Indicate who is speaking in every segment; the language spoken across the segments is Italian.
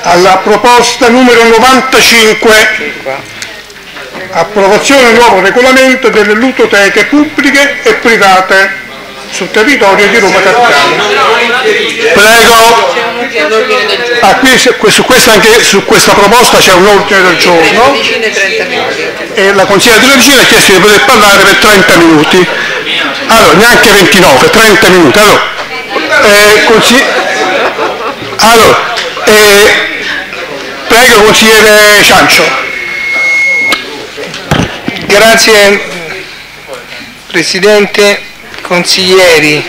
Speaker 1: alla proposta numero 95, approvazione del nuovo regolamento delle ludoteche pubbliche e private sul territorio di Roma Capitale. Prego. Su questa proposta c'è un ordine del giorno e la consigliera di Regina ha chiesto di poter parlare per 30 minuti. Allora, neanche 29, 30 minuti. Prego, consigliere Ciancio.
Speaker 2: Grazie Presidente, consiglieri.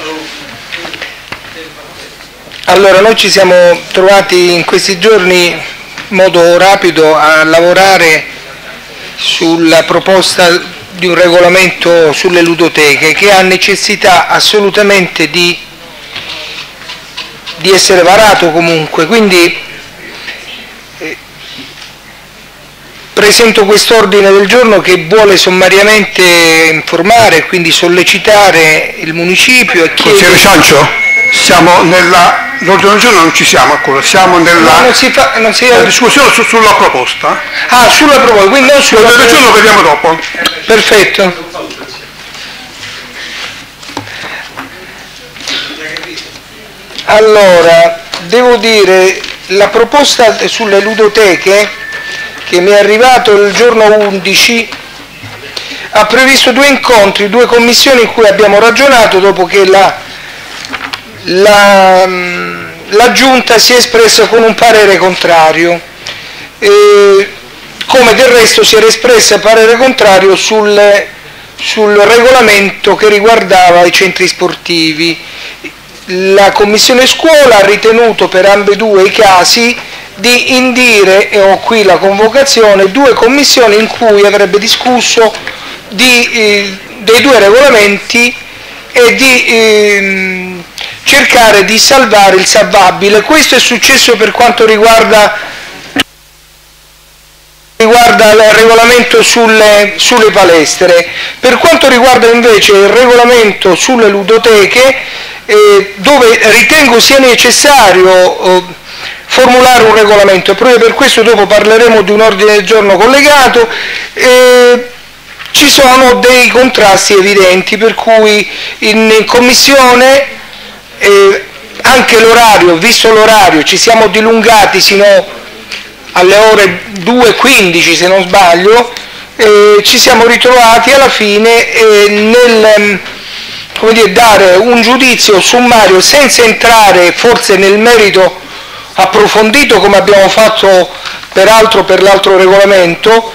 Speaker 2: Allora, noi ci siamo trovati in questi giorni in modo rapido a lavorare sulla proposta di un regolamento sulle ludoteche che ha necessità assolutamente di essere varato comunque, quindi presento quest'ordine del giorno che vuole sommariamente informare e quindi sollecitare il municipio e chiedere...
Speaker 1: Consigliere Ciancio, siamo l'ordine del giorno non ci siamo ancora, siamo nella discussione sulla proposta.
Speaker 2: Ah, sulla proposta, quindi non sulla...
Speaker 1: L'ordine del giorno lo vediamo dopo.
Speaker 2: Perfetto. Allora, devo dire, la proposta sulle ludoteche che mi è arrivato il giorno 11 ha previsto 2 incontri, 2 commissioni in cui abbiamo ragionato dopo che la Giunta si è espressa con un parere contrario, come del resto si era espressa parere contrario sul regolamento che riguardava i centri sportivi. La Commissione Scuola ha ritenuto per ambedue i casi di indire, e ho qui la convocazione, 2 commissioni in cui avrebbe discusso dei 2 regolamenti e di cercare di salvare il salvabile. Questo è successo per quanto riguarda il regolamento sulle palestre. Per quanto riguarda invece il regolamento sulle ludoteche, dove ritengo sia necessario formulare un regolamento, e proprio per questo dopo parleremo di un ordine del giorno collegato, ci sono dei contrasti evidenti, per cui in commissione anche l'orario, visto l'orario, ci siamo dilungati sino alle ore 2:15 se non sbaglio, ci siamo ritrovati alla fine nel dare un giudizio sommario senza entrare forse nel merito approfondito come abbiamo fatto peraltro per l'altro regolamento.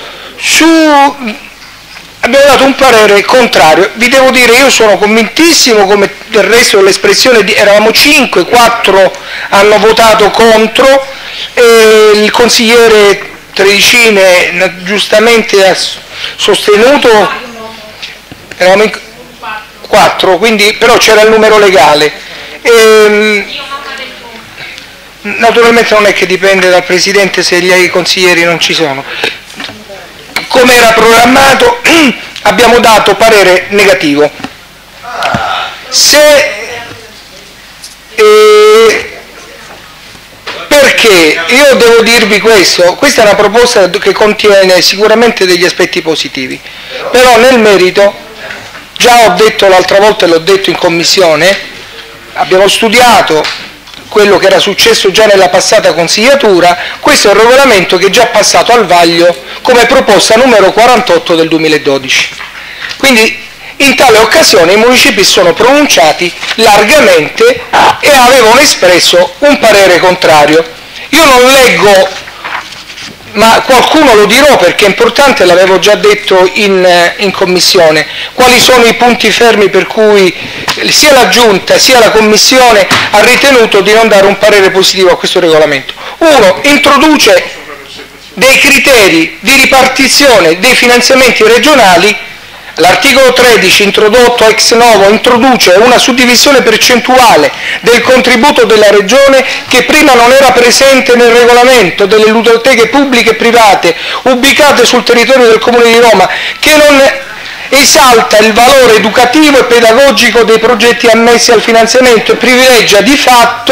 Speaker 2: Abbiamo dato un parere contrario. Vi devo dire, io sono convintissimo, come del resto dell'espressione eravamo 5, 4 hanno votato contro, e il consigliere Tredicine giustamente ha sostenuto, eravamo in 4, quindi però c'era il numero legale. Naturalmente non è che dipende dal Presidente se gli consiglieri non ci sono. Come era programmato abbiamo dato parere negativo. Perché? Io devo dirvi questo, questa è una proposta che contiene sicuramente degli aspetti positivi, però nel merito, già ho detto l'altra volta e l'ho detto in commissione, abbiamo studiato quello che era successo già nella passata consigliatura. Questo è un regolamento che è già passato al vaglio come proposta numero 48 del 2012. Quindi in tale occasione i municipi sono pronunciati largamente e avevano espresso un parere contrario. Io non leggo, ma qualcuno lo dirò perché è importante, l'avevo già detto in commissione, quali sono i punti fermi per cui sia la Giunta sia la Commissione ha ritenuto di non dare un parere positivo a questo regolamento. 1. Introduce dei criteri di ripartizione dei finanziamenti regionali. L'articolo 13, introdotto ex novo, introduce una suddivisione percentuale del contributo della Regione che prima non era presente nel regolamento delle ludoteche pubbliche e private ubicate sul territorio del Comune di Roma, che non esalta il valore educativo e pedagogico dei progetti ammessi al finanziamento e privilegia di fatto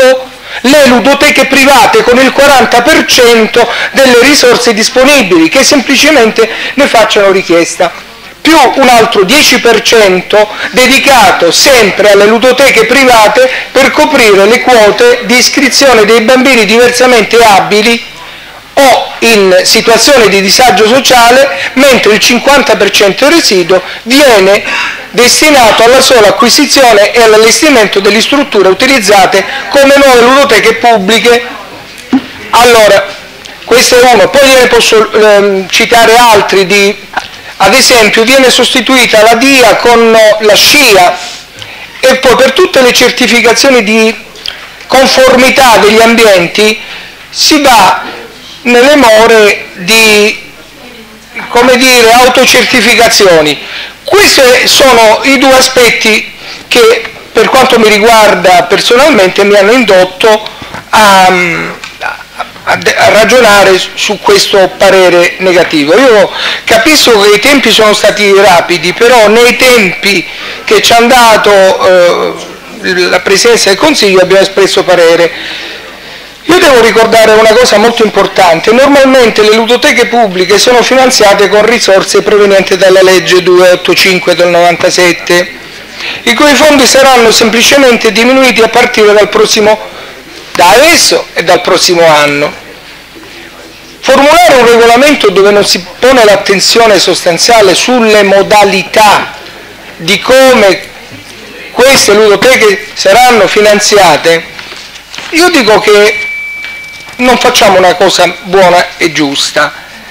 Speaker 2: le ludoteche private con il 40% delle risorse disponibili, che semplicemente ne facciano richiesta, più un altro 10% dedicato sempre alle ludoteche private per coprire le quote di iscrizione dei bambini diversamente abili o in situazione di disagio sociale, mentre il 50% residuo viene destinato alla sola acquisizione e all'allestimento delle strutture utilizzate come nuove ludoteche pubbliche. Allora, questo è uno, poi ne posso citare altri, ad esempio viene sostituita la DIA con la SCIA, e poi per tutte le certificazioni di conformità degli ambienti si va nelle more di, come dire, autocertificazioni. Questi sono i due aspetti che, per quanto mi riguarda personalmente, mi hanno indotto a ragionare su questo parere negativo. Io capisco che i tempi sono stati rapidi, però nei tempi che ci ha dato la Presidenza del Consiglio abbiamo espresso parere. Io devo ricordare una cosa molto importante: normalmente le ludoteche pubbliche sono finanziate con risorse provenienti dalla legge 285 del 97, i cui fondi saranno semplicemente diminuiti a partire da adesso e dal prossimo anno. Formulare un regolamento dove non si pone l'attenzione sostanziale sulle modalità di come queste ludoteche saranno finanziate, io dico che non facciamo una cosa buona e giusta.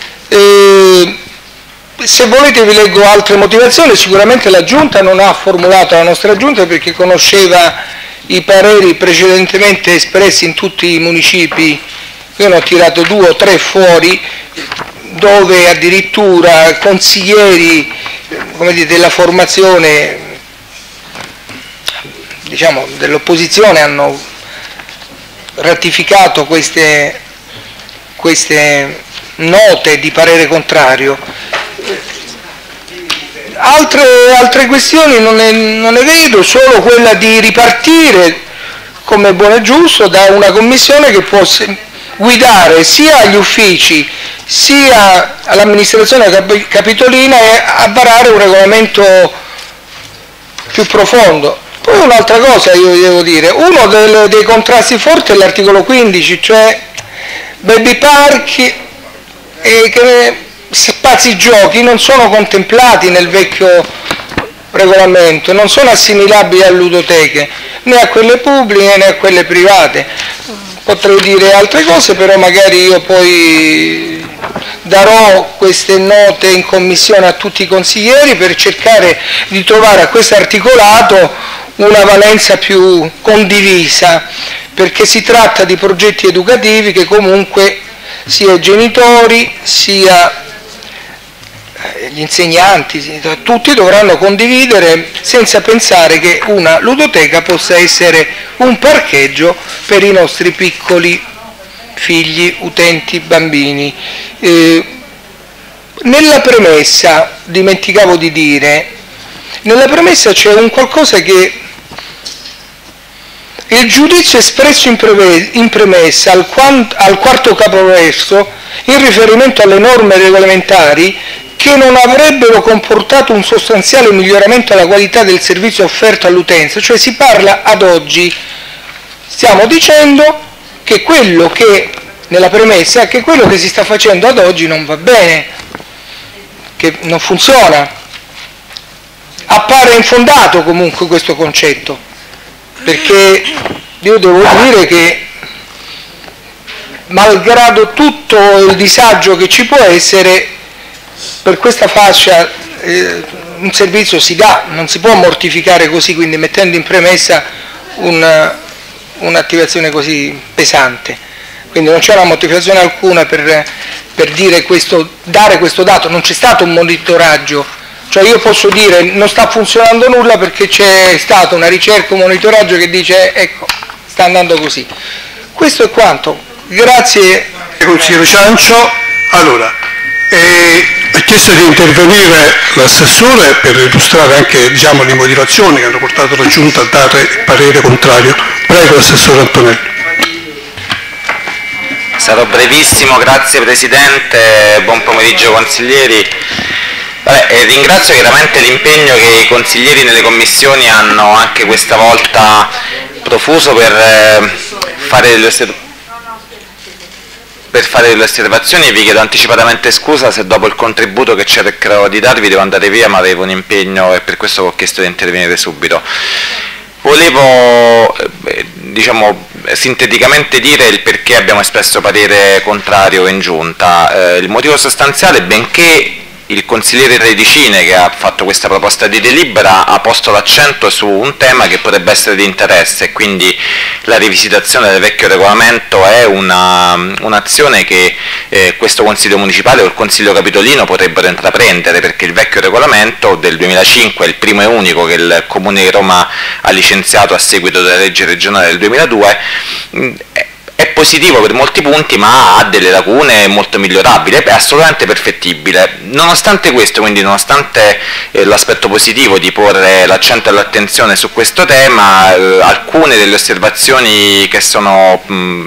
Speaker 2: Se volete vi leggo altre motivazioni. Sicuramente la Giunta non ha formulato, la nostra Giunta, perché conosceva i pareri precedentemente espressi in tutti i municipi. Io ne ho tirato 2 o 3 fuori, dove addirittura consiglieri, come dire, della formazione, diciamo, dell'opposizione hanno ratificato queste note di parere contrario. Altre questioni non ne vedo, solo quella di ripartire, come è buono e giusto, da una commissione che può guidare sia agli uffici sia all'amministrazione capitolina e a varare un regolamento più profondo. Poi un'altra cosa io devo dire: uno dei contrasti forti è l'articolo 15, cioè baby park e spazi giochi non sono contemplati nel vecchio regolamento, non sono assimilabili a ludoteche, né a quelle pubbliche né a quelle private. Potrei dire altre cose, però magari io poi darò queste note in commissione a tutti i consiglieri per cercare di trovare a questo articolato una valenza più condivisa, perché si tratta di progetti educativi che comunque sia i genitori sia gli insegnanti, tutti dovranno condividere, senza pensare che una ludoteca possa essere un parcheggio per i nostri piccoli figli, utenti, bambini. Nella premessa, dimenticavo di dire, nella premessa c'è un qualcosa che il giudizio espresso in premessa al quarto capoverso in riferimento alle norme regolamentari che non avrebbero comportato un sostanziale miglioramento della qualità del servizio offerto all'utenza, cioè si parla ad oggi, stiamo dicendo che quello che, nella premessa, è che quello che si sta facendo ad oggi non va bene, che non funziona. Appare infondato comunque questo concetto, perché io devo dire che malgrado tutto il disagio che ci può essere, per questa fascia un servizio si dà, non si può mortificare così, quindi mettendo in premessa un'attivazione così pesante. Quindi non c'è una motivazione alcuna per dire questo, dare questo dato, non c'è stato un monitoraggio. Cioè io posso dire non sta funzionando nulla perché c'è stata una ricerca, un monitoraggio che dice ecco, sta andando così. Questo è quanto. Grazie.
Speaker 1: Consigliere Ciancio. Allora, ha chiesto di intervenire l'assessore per illustrare anche, diciamo, le motivazioni che hanno portato la Giunta a dare parere contrario. Prego, l'assessore Antonelli.
Speaker 3: Sarò brevissimo, grazie Presidente, buon pomeriggio consiglieri. Ringrazio chiaramente l'impegno che i consiglieri nelle commissioni hanno anche questa volta profuso per fare delle osservazioni e vi chiedo anticipatamente scusa se dopo il contributo che cercherò di darvi devo andare via, ma avevo un impegno e per questo ho chiesto di intervenire subito. Volevo sinteticamente dire il perché abbiamo espresso parere contrario in Giunta. Il motivo sostanziale, benché il consigliere Tredicine, che ha fatto questa proposta di delibera, ha posto l'accento su un tema che potrebbe essere di interesse, e quindi la rivisitazione del vecchio regolamento è un'azione che questo Consiglio Municipale o il Consiglio Capitolino potrebbero intraprendere, perché il vecchio regolamento del 2005 è il primo e unico che il Comune di Roma ha licenziato a seguito della legge regionale del 2002, è positivo per molti punti, ma ha delle lacune molto migliorabili, è assolutamente perfettibile. Nonostante questo, quindi nonostante l'aspetto positivo di porre l'accento e l'attenzione su questo tema, alcune delle osservazioni che sono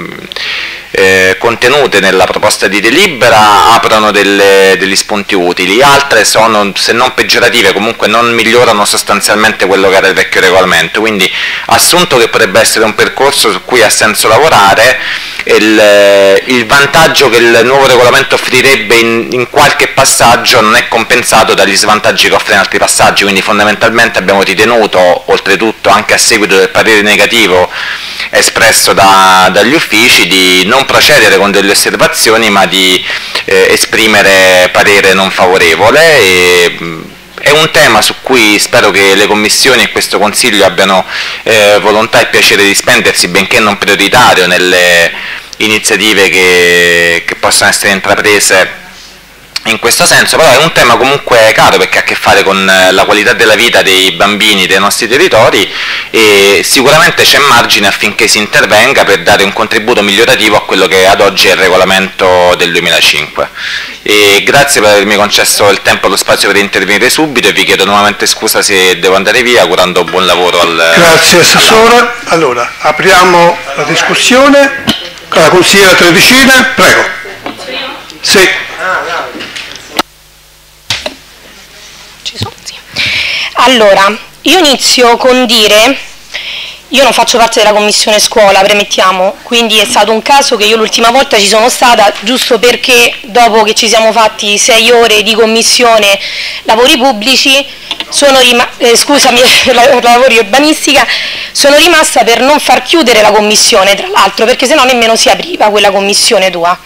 Speaker 3: contenute nella proposta di delibera aprono degli spunti utili, altre sono, se non peggiorative, comunque non migliorano sostanzialmente quello che era il vecchio regolamento, quindi assunto che potrebbe essere un percorso su cui ha senso lavorare, il vantaggio che il nuovo regolamento offrirebbe in qualche passaggio non è compensato dagli svantaggi che offre in altri passaggi, quindi fondamentalmente abbiamo ritenuto, oltretutto anche a seguito del parere negativo espresso dagli uffici, di non procedere con delle osservazioni ma di esprimere parere non favorevole. È un tema su cui spero che le commissioni e questo Consiglio abbiano volontà e piacere di spendersi, benché non prioritario, nelle iniziative che possono essere intraprese in questo senso, però è un tema comunque caro perché ha a che fare con la qualità della vita dei bambini dei nostri territori e sicuramente c'è margine affinché si intervenga per dare un contributo migliorativo a quello che ad oggi è il regolamento del 2005. E grazie per avermi concesso il tempo e lo spazio per intervenire subito e vi chiedo nuovamente scusa se devo andare via, augurando buon lavoro al...
Speaker 1: Grazie Assessore. Allora, apriamo la discussione con la consigliera Tredicine, prego. Sì.
Speaker 4: Allora, io inizio con dire, io non faccio parte della commissione scuola, premettiamo, quindi è stato un caso che io l'ultima volta ci sono stata giusto perché dopo che ci siamo fatti 6 ore di commissione lavori pubblici, lavori urbanistica, sono rimasta per non far chiudere la commissione, tra l'altro, perché sennò nemmeno si apriva quella commissione tua.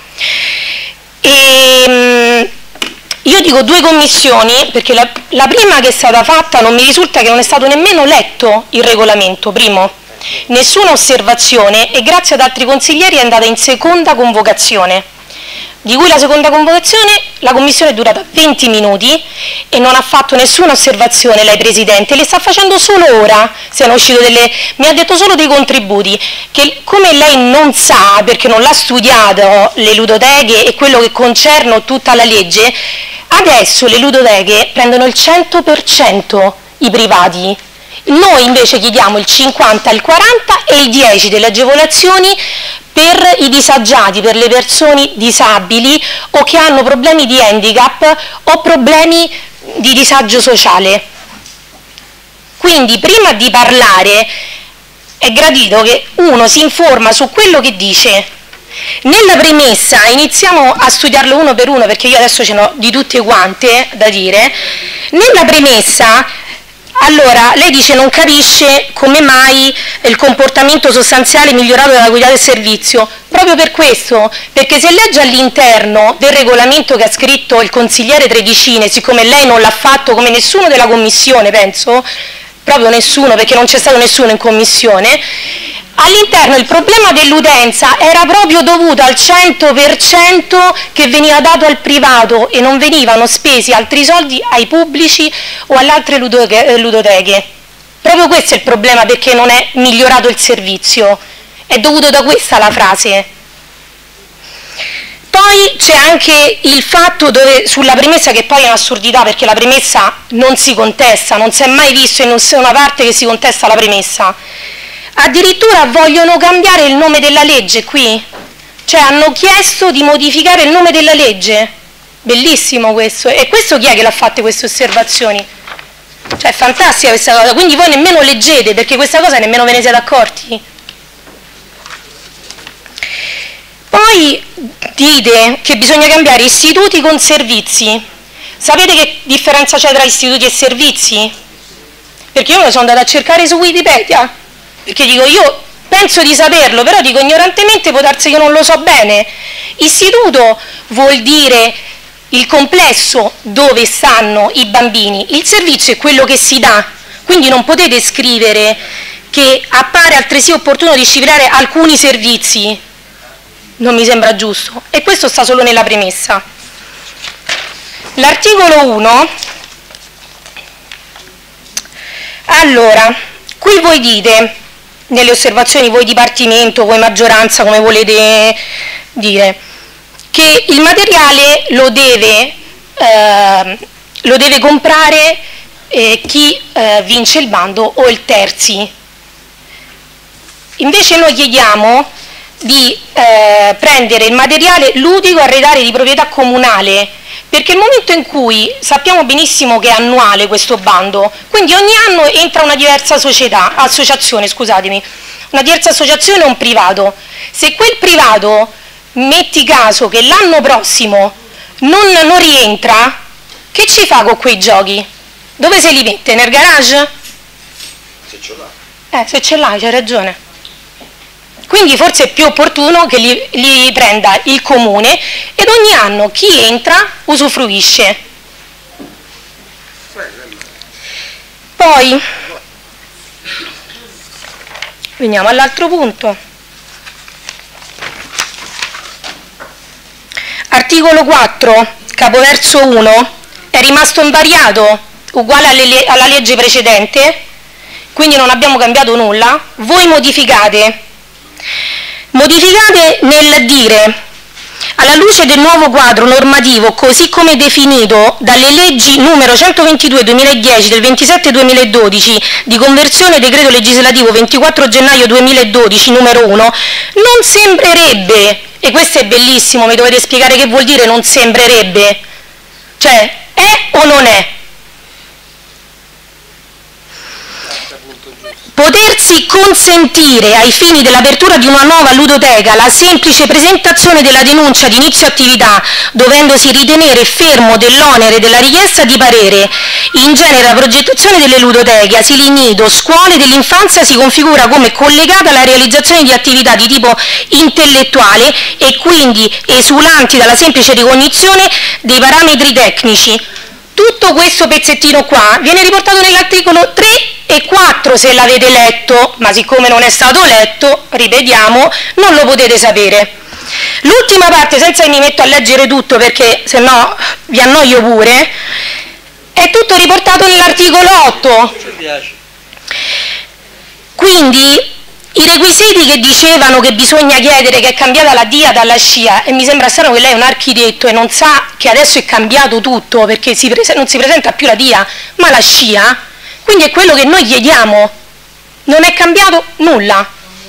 Speaker 4: Io dico 2 commissioni perché la prima che è stata fatta non mi risulta che non è stato nemmeno letto il regolamento, primo, nessuna osservazione e grazie ad altri consiglieri è andata in seconda convocazione, di cui la seconda convocazione la commissione è durata 20 minuti e non ha fatto nessuna osservazione lei Presidente, le sta facendo solo ora, mi ha detto solo dei contributi, che come lei non sa perché non l'ha studiato le ludoteche e quello che concerne tutta la legge, adesso le ludoteche prendono il 100% i privati, noi invece chiediamo il 50, il 40 e il 10 delle agevolazioni per i disagiati, per le persone disabili o che hanno problemi di handicap o problemi di disagio sociale. Quindi prima di parlare è gradito che uno si informa su quello che dice. Nella premessa, iniziamo a studiarlo uno per uno perché io adesso ce n'ho di tutte quante da dire, nella premessa, allora, lei dice non capisce come mai il comportamento sostanziale migliorato dalla qualità del servizio, proprio per questo, perché se legge all'interno del regolamento che ha scritto il consigliere Tredicine, siccome lei non l'ha fatto come nessuno della commissione, penso, proprio nessuno perché non c'è stato nessuno in commissione, all'interno il problema dell'utenza era proprio dovuto al 100% che veniva dato al privato e non venivano spesi altri soldi ai pubblici o alle altre ludoteche. Proprio questo è il problema perché non è migliorato il servizio. È dovuto da questa la frase. Poi c'è anche il fatto sulla premessa, che poi è un'assurdità perché la premessa non si contesta, non si è mai visto in nessuna parte che si contesta la premessa. Addirittura vogliono cambiare il nome della legge qui, Cioè hanno chiesto di modificare il nome della legge. Bellissimo questo. E questo chi è che l'ha fatte queste osservazioni? Cioè è fantastica questa cosa. Quindi voi nemmeno leggete, perché questa cosa nemmeno ve ne siete accorti. Poi dite che bisogna cambiare istituti con servizi. Sapete che differenza c'è tra istituti e servizi? Perché io me lo sono andata a cercare su Wikipedia. Perché dico, io penso di saperlo, però dico ignorantemente, può darsi che non lo so bene. Istituto vuol dire il complesso dove stanno i bambini, il servizio è quello che si dà, quindi non potete scrivere che appare altresì opportuno disciplinare alcuni servizi, non mi sembra giusto, e questo sta solo nella premessa. L'articolo 1, allora, qui voi dite, nelle osservazioni, voi dipartimento, voi maggioranza, come volete dire, che il materiale lo deve comprare chi vince il bando o il terzi. Invece noi chiediamo di prendere il materiale ludico arredario di proprietà comunale, perché nel momento in cui sappiamo benissimo che è annuale questo bando, quindi ogni anno entra una diversa associazione, una diversa associazione o un privato. Se quel privato, metti caso che l'anno prossimo non rientra, che ci fa con quei giochi? Dove se li mette? Nel garage? Se ce l'hai. Se ce l'hai, c'hai ragione. Quindi forse è più opportuno che li prenda il comune ed ogni anno chi entra usufruisce. Poi veniamo all'altro punto. Articolo 4, capoverso 1, è rimasto invariato, uguale alla legge precedente, quindi non abbiamo cambiato nulla. Voi modificate nel dire, alla luce del nuovo quadro normativo così come definito dalle leggi numero 122 2010 del 27 2012 di conversione decreto legislativo 24 gennaio 2012 numero 1, non sembrerebbe, e questo è bellissimo, mi dovete spiegare che vuol dire non sembrerebbe, cioè è o non è? Potersi consentire ai fini dell'apertura di una nuova ludoteca la semplice presentazione della denuncia di inizio attività, dovendosi ritenere fermo dell'onere della richiesta di parere. In genere la progettazione delle ludoteche, asili nido, scuole dell'infanzia si configura come collegata alla realizzazione di attività di tipo intellettuale e quindi esulanti dalla semplice ricognizione dei parametri tecnici. Tutto questo pezzettino qua viene riportato nell'articolo 3 e 4 se l'avete letto, ma siccome non è stato letto, ripetiamo, non lo potete sapere. L'ultima parte, senza che mi metto a leggere tutto perché se no vi annoio pure, è tutto riportato nell'articolo 8. Quindi i requisiti che dicevano che bisogna chiedere che è cambiata la DIA dalla SCIA, e mi sembra strano che lei è un architetto e non sa che adesso è cambiato tutto perché non si presenta più la DIA ma la SCIA, quindi è quello che noi chiediamo, non è cambiato nulla.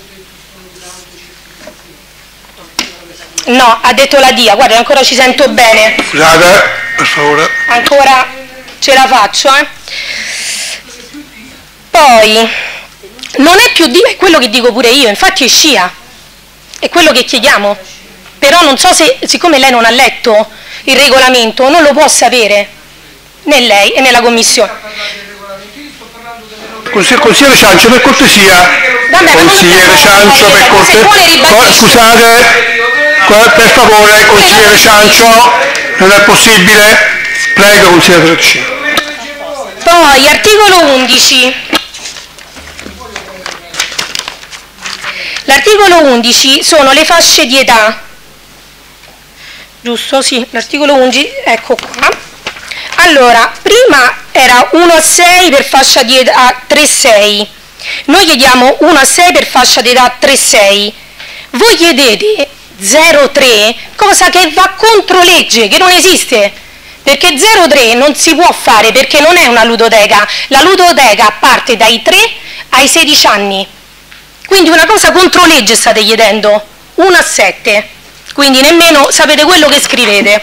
Speaker 4: No, ha detto la DIA, guarda ancora ci sento bene.
Speaker 1: Scusate, per favore.
Speaker 4: Ancora ce la faccio, Poi non è più DIA, è quello che dico pure io, infatti è SCIA, è quello che chiediamo, però non so se, siccome lei non ha letto il regolamento, non lo può sapere, né lei e né la Commissione.
Speaker 1: Consigliere Ciancio, per cortesia, consigliere Ciancio, per cortesia, scusate, per favore, consigliere Ciancio, non è possibile, prego consigliere Ciancio.
Speaker 4: Poi, articolo 11. L'articolo 11 sono le fasce di età, giusto? Sì, l'articolo 11, ecco qua. Allora, prima era 1 a 6 per fascia di età 3-6, noi chiediamo 1 a 6 per fascia di età 3-6, voi chiedete 0-3, cosa che va contro legge, che non esiste, perché 0-3 non si può fare perché non è una ludoteca, la ludoteca parte dai 3 ai 16 anni. Quindi una cosa contro legge state chiedendo, 1 a 7. quindi nemmeno sapete quello che scrivete.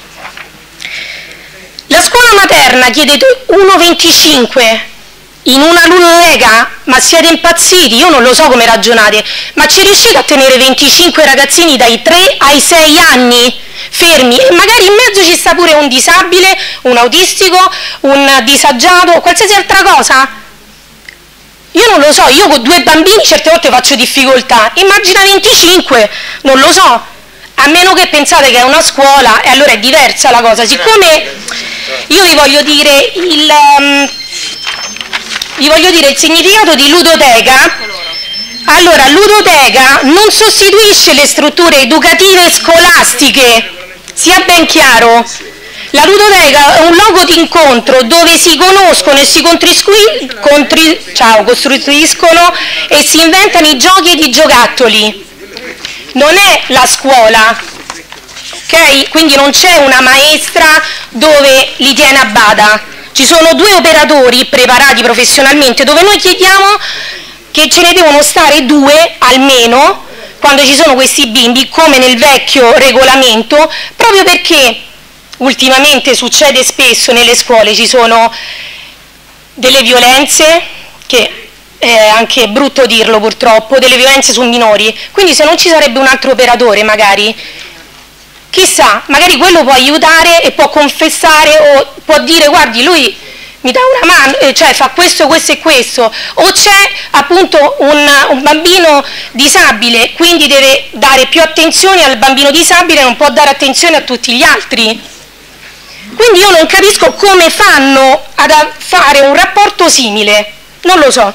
Speaker 4: La scuola materna chiede 1,25 in una ludoteca, ma siete impazziti? Io non lo so come ragionate, ma ci riuscite a tenere 25 ragazzini dai 3 ai 6 anni fermi? E magari in mezzo ci sta pure un disabile, un autistico, un disagiato, qualsiasi altra cosa? Io non lo so, io con 2 bambini certe volte faccio difficoltà, immagina 25, non lo so, a meno che pensate che è una scuola e allora è diversa la cosa. Siccome io vi voglio dire il significato di ludoteca, allora ludoteca non sostituisce le strutture educative scolastiche, sia ben chiaro. La ludoteca è un luogo di incontro dove si conoscono e si costruiscono e si inventano i giochi ed i giocattoli. Non è la scuola, ok? Quindi non c'è una maestra dove li tiene a bada. Ci sono 2 operatori preparati professionalmente dove noi chiediamo che ce ne devono stare 2 almeno quando ci sono questi bimbi, come nel vecchio regolamento, proprio perché ultimamente succede spesso nelle scuole, ci sono delle violenze, che è anche brutto dirlo purtroppo, delle violenze su minori, quindi se non ci sarebbe un altro operatore magari, chissà, magari quello può aiutare e può confessare o può dire guardi lui mi dà una mano, cioè fa questo, questo e questo, o c'è appunto un bambino disabile, quindi deve dare più attenzione al bambino disabile, non può dare attenzione a tutti gli altri. Quindi io non capisco come fanno a fare un rapporto simile, non lo so.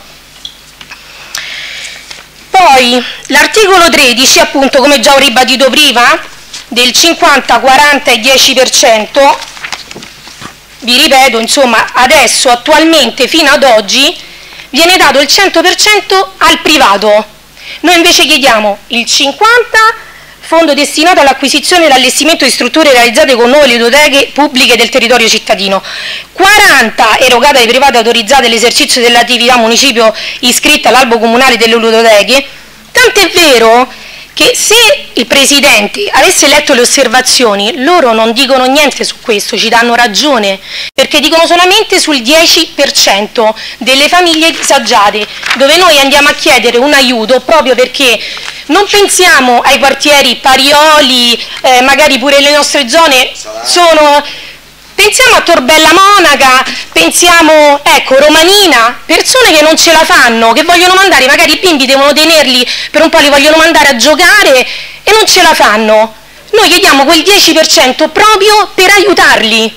Speaker 4: Poi l'articolo 13, appunto, come già ho ribadito prima, del 50, 40 e 10%, vi ripeto, insomma, adesso, attualmente, fino ad oggi, viene dato il 100% al privato. Noi invece chiediamo il 50%, fondo destinato all'acquisizione e all'allestimento di strutture realizzate con nuove ludoteche pubbliche del territorio cittadino, 40 erogate ai privati autorizzati all'esercizio dell'attività municipio iscritta all'albo comunale delle ludoteche, tant'è vero che se il Presidente avesse letto le osservazioni, loro non dicono niente su questo, ci danno ragione, perché dicono solamente sul 10% delle famiglie disagiate, dove noi andiamo a chiedere un aiuto proprio perché non pensiamo ai quartieri Parioli, magari pure le nostre zone sono... Pensiamo a Torbella Monaca, pensiamo, ecco, Romanina, persone che non ce la fanno, che vogliono mandare, magari i bimbi devono tenerli per un po', li vogliono mandare a giocare e non ce la fanno. Noi chiediamo quel 10% proprio per aiutarli.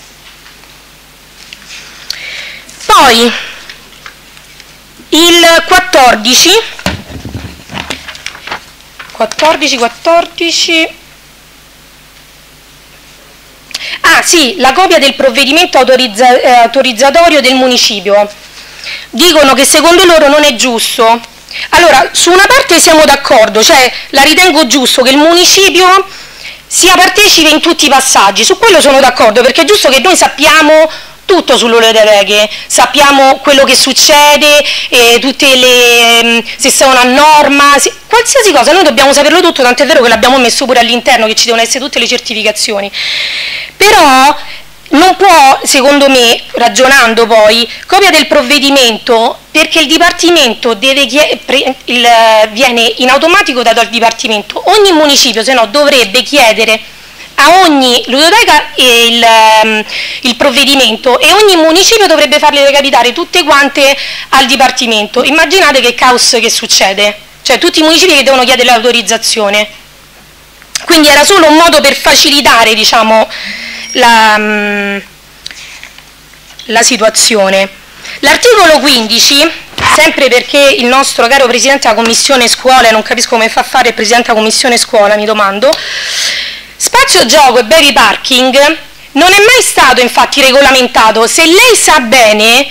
Speaker 4: Poi, il 14, ah sì, la copia del provvedimento autorizzatorio del municipio. Dicono che secondo loro non è giusto. Allora, su una parte siamo d'accordo, cioè la ritengo giusto che il municipio sia partecipe in tutti i passaggi, su quello sono d'accordo, perché è giusto che noi sappiamo tutto sulle ludoteche, sappiamo quello che succede, tutte le, se sono a norma, qualsiasi cosa, noi dobbiamo saperlo tutto, tant'è vero che l'abbiamo messo pure all'interno, che ci devono essere tutte le certificazioni. Però non può, secondo me, ragionando poi, copia del provvedimento, perché il Dipartimento viene in automatico dato al Dipartimento, ogni municipio se no dovrebbe chiedere a ogni ludoteca il provvedimento e ogni municipio dovrebbe farle recapitare tutte quante al Dipartimento. Immaginate che caos che succede, cioè tutti i municipi che devono chiedere l'autorizzazione. Quindi era solo un modo per facilitare, diciamo, la situazione. L'articolo 15, sempre perché il nostro caro Presidente della Commissione Scuola, non capisco come fa a fare il Presidente della Commissione Scuola, mi domando, spazio gioco e baby parking non è mai stato infatti regolamentato. Se lei sa bene,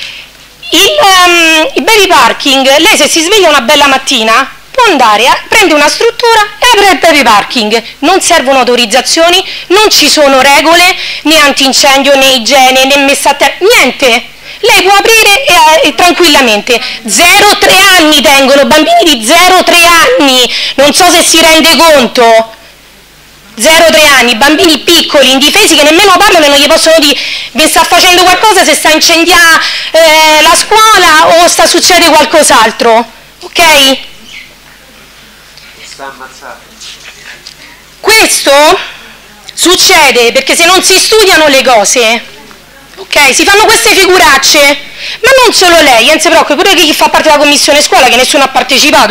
Speaker 4: il baby parking, lei se si sveglia una bella mattina può andare, prende una struttura e apre il baby parking, non servono autorizzazioni, non ci sono regole, né antincendio, né igiene, né messa a terra, niente. Lei può aprire tranquillamente. 0-3 anni tengono, bambini di 0-3 anni, non so se si rende conto. 0-3 anni, bambini piccoli, indifesi, che nemmeno parlano e non gli possono dire vi sta facendo qualcosa, se sta incendiando la scuola o sta succedendo qualcos'altro, ok? Questo succede perché se non si studiano le cose, ok, si fanno queste figuracce, ma non solo lei, non si preoccupi, pure chi fa parte della commissione scuola, che nessuno ha partecipato,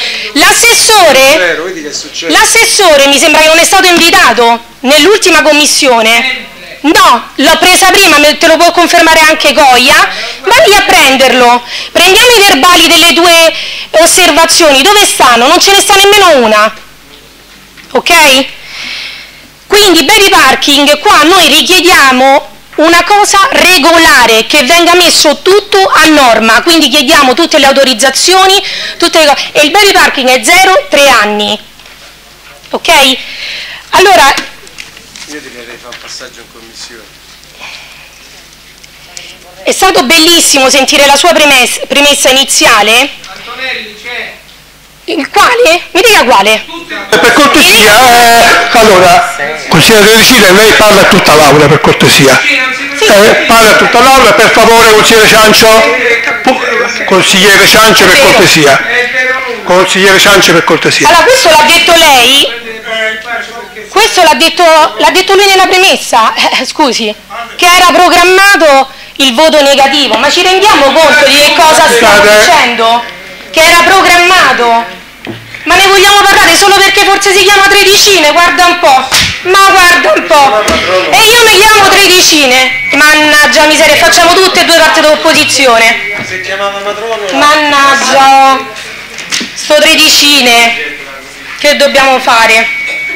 Speaker 4: l'assessore mi sembra che non è stato invitato nell'ultima commissione, no, l'ho presa prima, te lo può confermare anche Coia, vai a prenderlo, prendiamo i verbali delle tue osservazioni, dove stanno? Non ce ne sta nemmeno una, ok? Quindi baby parking, qua noi richiediamo una cosa regolare, che venga messo tutto a norma, quindi chiediamo tutte le autorizzazioni, tutte le cose, e il baby parking è 0-3 anni, ok? Allora,
Speaker 5: io direi fare un passaggio in commissione.
Speaker 4: è stato bellissimo sentire la sua premessa iniziale.
Speaker 2: Antonelli c'è.
Speaker 4: Il quale? Mi dica quale?
Speaker 1: Per cortesia, allora, consigliere Teresina, lei parla a tutta l'Aula, per cortesia. Parla a tutta l'Aula, per favore, consigliere Ciancio. Consigliere Ciancio, per cortesia. Consigliere Ciancio, per cortesia.
Speaker 4: Allora, questo l'ha detto lei? Questo l'ha detto lui nella premessa, scusi, che era programmato il voto negativo, ma ci rendiamo conto di che cosa stiamo dicendo? Che era programmato? Ma ne vogliamo parlare solo perché forse si chiama Tredicine? Guarda un po', ma guarda un po'. E io mi chiamo Tredicine, mannaggia miseria, facciamo tutte e due parte d'opposizione.
Speaker 5: Si chiamava Matrone.
Speaker 4: Mannaggia, sto Tredicine, che dobbiamo fare?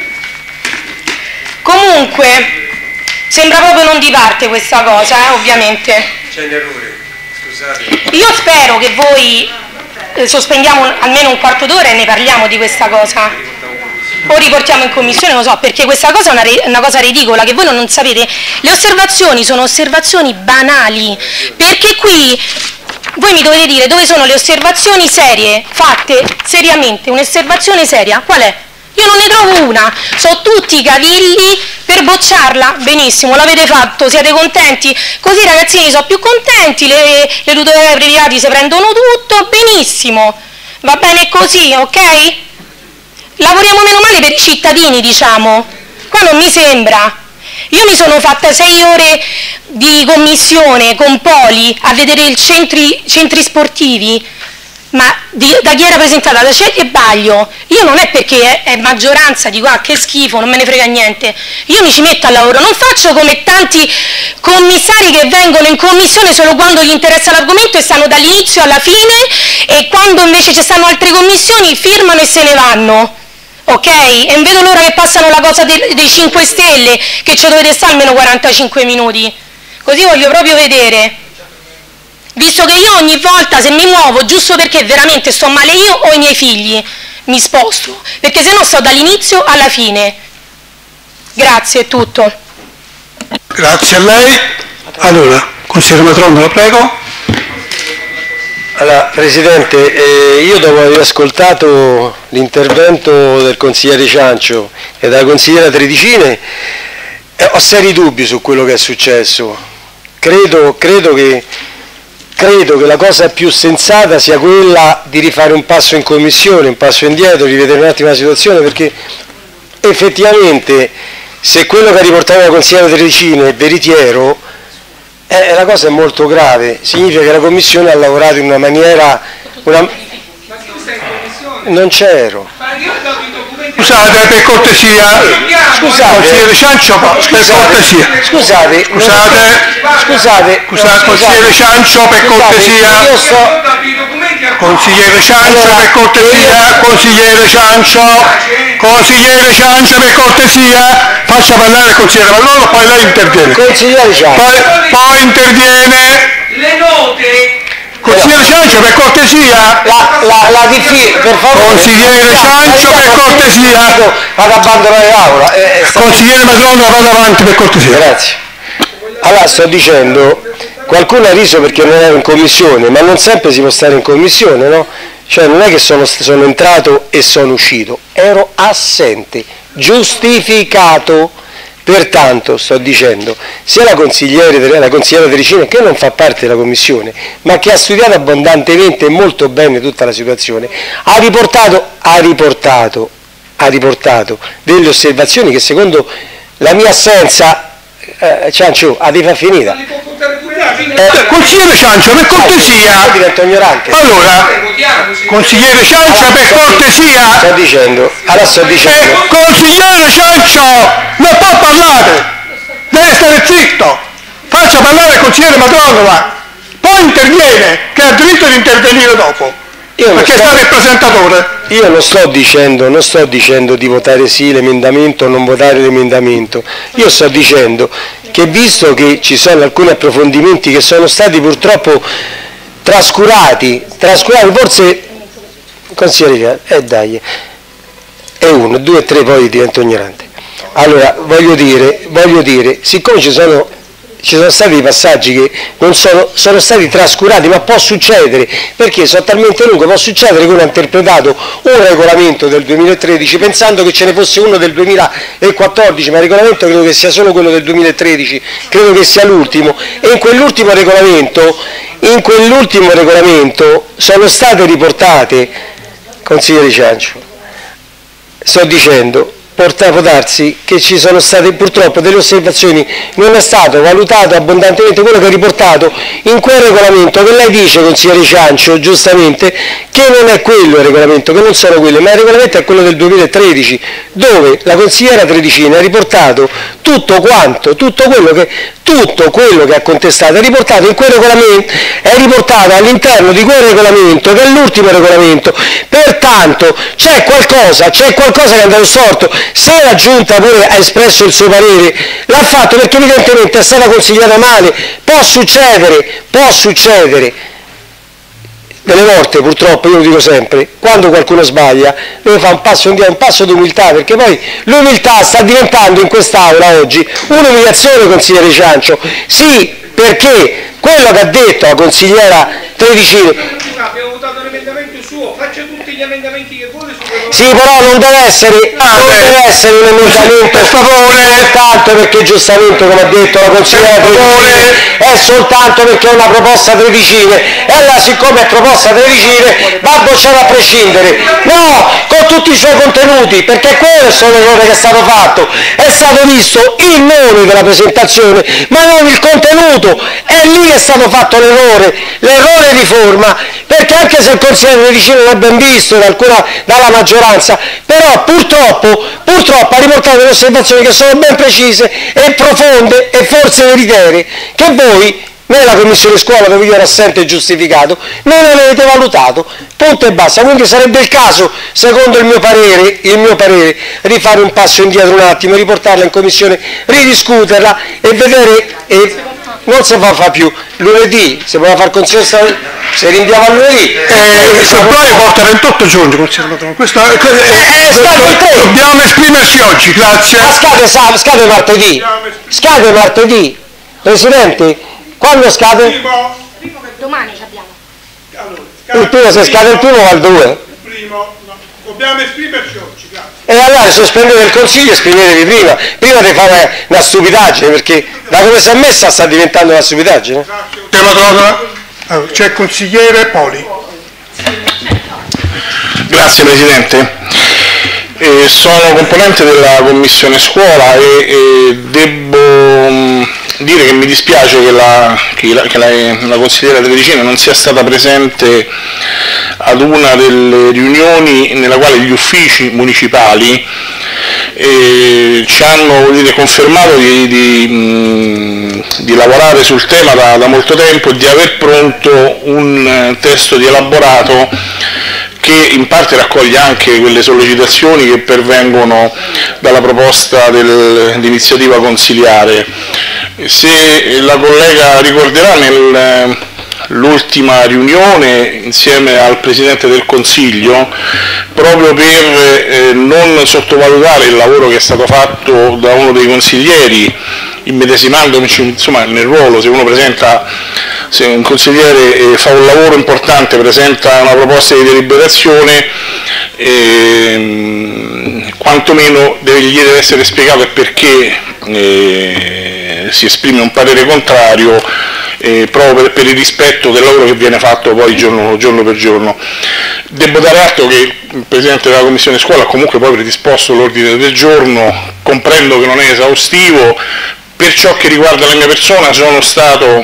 Speaker 4: Comunque, sembra proprio non di parte questa cosa, ovviamente.
Speaker 5: C'è un errore, scusate.
Speaker 4: Io spero che voi sospendiamo almeno un quarto d'ora e ne parliamo di questa cosa. O riportiamo in commissione, non so, perché questa cosa è una cosa ridicola, che voi non sapete. Le osservazioni sono osservazioni banali, perché qui voi mi dovete dire dove sono le osservazioni serie, fatte seriamente, un'osservazione seria, qual è? Io non ne trovo una, sono tutti cavilli per bocciarla, benissimo, l'avete fatto, siete contenti? Così i ragazzini sono più contenti, le tutore privati si prendono tutto, benissimo, va bene così, ok? Lavoriamo meno male per i cittadini, diciamo, qua non mi sembra. Io mi sono fatta 6 ore di commissione con Poli a vedere i centri sportivi, ma da chi era presentata? Da Celi e Baglio. Io non è perché è maggioranza, dico che schifo, non me ne frega niente. Io mi ci metto al lavoro, non faccio come tanti commissari che vengono in commissione solo quando gli interessa l'argomento e stanno dall'inizio alla fine, e quando invece ci stanno altre commissioni firmano e se ne vanno. Ok? E non vedo l'ora che passano la cosa dei 5 Stelle, che ci dovete stare almeno 45 minuti. Così voglio proprio vedere. Visto che io ogni volta, se mi muovo, giusto perché veramente sto male io o i miei figli, mi sposto, perché se no sto dall'inizio alla fine. Grazie, è tutto.
Speaker 1: Grazie a lei. Allora, consigliere Matrono, la prego.
Speaker 5: Allora, Presidente, io dopo aver ascoltato l'intervento del consigliere Ciancio e della consigliera Tredicine, ho seri dubbi su quello che è successo. Credo che la cosa più sensata sia quella di rifare un passo in commissione, un passo indietro, rivedere un attimo la situazione, perché effettivamente se quello che ha riportato la consigliera Tredicine è veritiero, la cosa è molto grave, significa che la commissione ha lavorato in una maniera... Ma tu sei in commissione? Non c'ero.
Speaker 2: Ma io ho dato i documenti.
Speaker 1: Scusate, per cortesia.
Speaker 5: Scusate.
Speaker 1: Consigliere Ciancio, per cortesia.
Speaker 5: Scusate.
Speaker 1: Consigliere Ciancio, per cortesia. Consigliere Ciancio, per cortesia. Consigliere Ciancio, per cortesia. Faccia parlare il consigliere Valloro, poi lei interviene.
Speaker 5: Consigliere Ciancio.
Speaker 1: Poi interviene.
Speaker 2: Le note.
Speaker 1: Consigliere Ciancio, per cortesia.
Speaker 5: Per favore.
Speaker 1: Consigliere Ciancio, per cortesia.
Speaker 5: Vado a abbandonare l'aula.
Speaker 1: Consigliere Matrono, vada avanti, per cortesia.
Speaker 5: Grazie. Allora, sto dicendo, qualcuno ha riso perché non ero in commissione, ma non sempre si può stare in commissione, no? Cioè non è che sono entrato e sono uscito, ero assente, giustificato. Pertanto sto dicendo, sia la consigliera Tericina, che non fa parte della commissione, ma che ha studiato abbondantemente e molto bene tutta la situazione, ha riportato delle osservazioni che secondo la mia assenza, Ciancio, fa finita.
Speaker 1: Consigliere Ciancio, per cortesia.
Speaker 5: Divento ignorante.
Speaker 1: Allora, consigliere Ciancio, per cortesia.
Speaker 5: Sto dicendo.
Speaker 1: Consigliere Ciancio, non può parlare. Deve stare zitto. Faccia parlare il consigliere Madronova. Poi interviene, che ha diritto di intervenire dopo. Perché sta il presentatore.
Speaker 5: Io non sto dicendo di votare sì l'emendamento o non votare l'emendamento. Io sto dicendo che visto che ci sono alcuni approfondimenti che sono stati purtroppo trascurati, forse consigliere, dai, è 1, 2, 3, poi divento ignorante. Allora, voglio dire, siccome ci sono stati dei passaggi che non sono stati trascurati, ma può succedere, perché sono talmente lunghi, può succedere che uno ha interpretato un regolamento del 2013 pensando che ce ne fosse uno del 2014, ma il regolamento credo che sia solo quello del 2013, credo che sia l'ultimo, e in quell'ultimo regolamento sono state riportate, consigliere Ciancio, sto dicendo, può darsi che ci sono state purtroppo delle osservazioni, non è stato valutato abbondantemente quello che è riportato in quel regolamento, che lei dice, consigliere Ciancio, giustamente, che non è quello il regolamento, che non sono quelle, ma il regolamento è quello del 2013, dove la consigliera Tredicini ha riportato tutto quello che ha contestato, è riportato in quel regolamento, è riportato all'interno di quel regolamento, che è l'ultimo regolamento. Pertanto c'è qualcosa che è andato storto. Se la Giunta pure ha espresso il suo parere, l'ha fatto perché evidentemente è stata consigliata male. Può succedere, delle volte purtroppo, io lo dico sempre, quando qualcuno sbaglia deve fare un passo d'umiltà, perché poi l'umiltà sta diventando in quest'Aula oggi un'umiliazione, consigliere Ciancio. Sì, perché quello che ha detto la consigliera Tredicini...
Speaker 2: Abbiamo votato l'emendamento suo, faccia tutti gli emendamenti che vuole su quello...
Speaker 5: Sì, però non deve essere un emendamento, per favore, soltanto perché giustamente, come ha detto la consigliera Tredicini, è soltanto perché è una proposta Tredicini, e allora siccome è proposta Tredicini va bocciata a prescindere. No, con tutti i suoi contenuti, perché quello è solo l'errore che è stato fatto, è stato visto il nome della presentazione, ma non il contenuto, è lì che è stato fatto l'errore di forma, perché anche se il consigliere Tredicini non è ben visto dalla maggioranza, però purtroppo ha riportato delle osservazioni che sono ben precise e profonde e forse veritiere, che voi nella commissione scuola, dove io ero assente e giustificato, non avete valutato, punto e basta. Quindi sarebbe il caso, secondo il mio parere, rifare un passo indietro un attimo, riportarla in commissione, ridiscuterla e vedere... non si fa più lunedì, si può far consiglio, si rinviava a lunedì.
Speaker 1: Il febbraio porta 28 giorni, questo dobbiamo esprimersi oggi, grazie.
Speaker 5: Ma scade martedì. Presidente, quando scade?
Speaker 4: Domani ci abbiamo.
Speaker 5: Il primo, se scade il primo va al 2.
Speaker 1: Dobbiamo esprimerci oggi, grazie.
Speaker 5: E allora sospendete il consiglio e esprimetevi prima di fare una stupidaggine, perché da come si è messa sta diventando una stupidaggine.
Speaker 1: C'è il consigliere Poli.
Speaker 6: Grazie Presidente. Sono componente della Commissione Scuola e devo dire che mi dispiace che la consigliera Tredicini non sia stata presente ad una delle riunioni nella quale gli uffici municipali ci hanno confermato di lavorare sul tema da molto tempo e di aver pronto un testo di elaborato che in parte raccoglie anche quelle sollecitazioni che pervengono dalla proposta di iniziativa consiliare. Se la collega ricorderà, nell'ultima riunione insieme al Presidente del Consiglio, proprio per non sottovalutare il lavoro che è stato fatto da uno dei consiglieri, immedesimandoci insomma nel ruolo, se un consigliere fa un lavoro importante, presenta una proposta di deliberazione, quantomeno gli deve essere spiegato il perché si esprime un parere contrario, proprio per il rispetto del lavoro che viene fatto poi giorno per giorno. Devo dare atto che il Presidente della Commissione Scuola ha comunque poi predisposto l'ordine del giorno, comprendo che non è esaustivo. Per ciò che riguarda la mia persona sono stato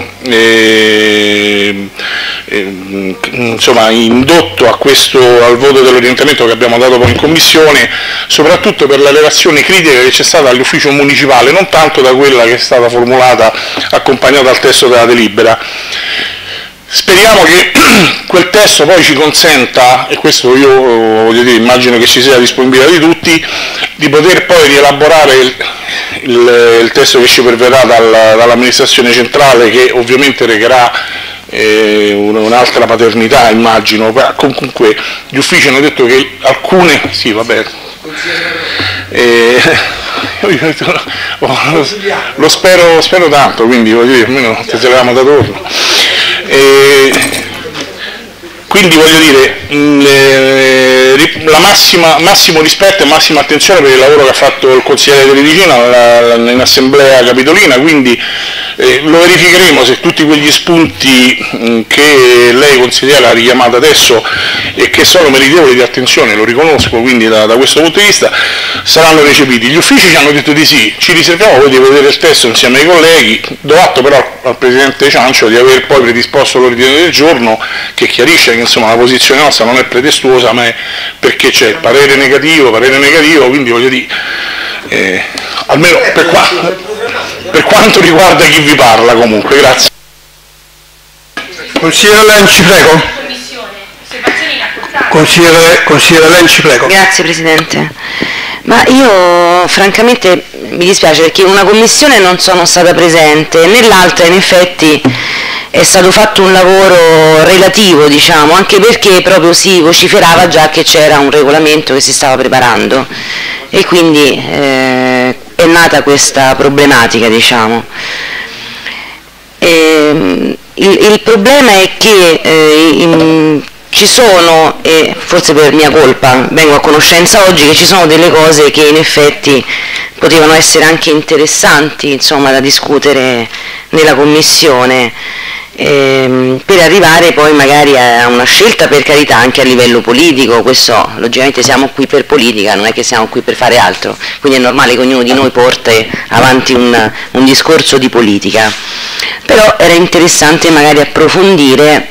Speaker 6: indotto al voto dell'orientamento che abbiamo dato poi in Commissione, soprattutto per la relazione critica che c'è stata all'ufficio municipale, non tanto da quella che è stata formulata accompagnata al testo della delibera. Speriamo che quel testo poi ci consenta, e questo io voglio dire, immagino che ci sia disponibilità di tutti, di poter poi rielaborare il testo che ci perverrà dall'amministrazione centrale, che ovviamente recherà un'altra paternità, immagino. Comunque gli uffici hanno detto che alcune, sì vabbè, lo spero tanto, quindi voglio dire, almeno se ce l'avevamo da torno. Quindi voglio dire, massimo rispetto e massima attenzione per il lavoro che ha fatto il consigliere Teledicina in assemblea capitolina, quindi lo verificheremo se tutti quegli spunti che lei consigliere ha richiamato adesso e che sono meritevoli di attenzione, lo riconosco, quindi da questo punto di vista saranno recepiti. Gli uffici ci hanno detto di sì, ci riserviamo poi di vedere il testo insieme ai colleghi. Do atto però al Presidente Ciancio di aver poi predisposto l'ordine del giorno che chiarisce che insomma la posizione nostra non è pretestuosa, ma è perché c'è il parere negativo, quindi voglio dire, almeno per quanto riguarda chi vi parla comunque. Grazie.
Speaker 1: Consigliere Lenci, prego. Consigliere Lenci, prego.
Speaker 7: Grazie Presidente. Ma io francamente mi dispiace perché in una commissione non sono stata presente, nell'altra in effetti è stato fatto un lavoro relativo, diciamo, anche perché proprio si vociferava già che c'era un regolamento che si stava preparando e quindi è nata questa problematica, diciamo. Il problema è che ci sono, e forse per mia colpa vengo a conoscenza oggi, che ci sono delle cose che in effetti potevano essere anche interessanti, insomma, da discutere nella Commissione, per arrivare poi magari a una scelta, per carità, anche a livello politico. Questo logicamente siamo qui per politica, non è che siamo qui per fare altro, quindi è normale che ognuno di noi porti avanti un discorso di politica, però era interessante magari approfondire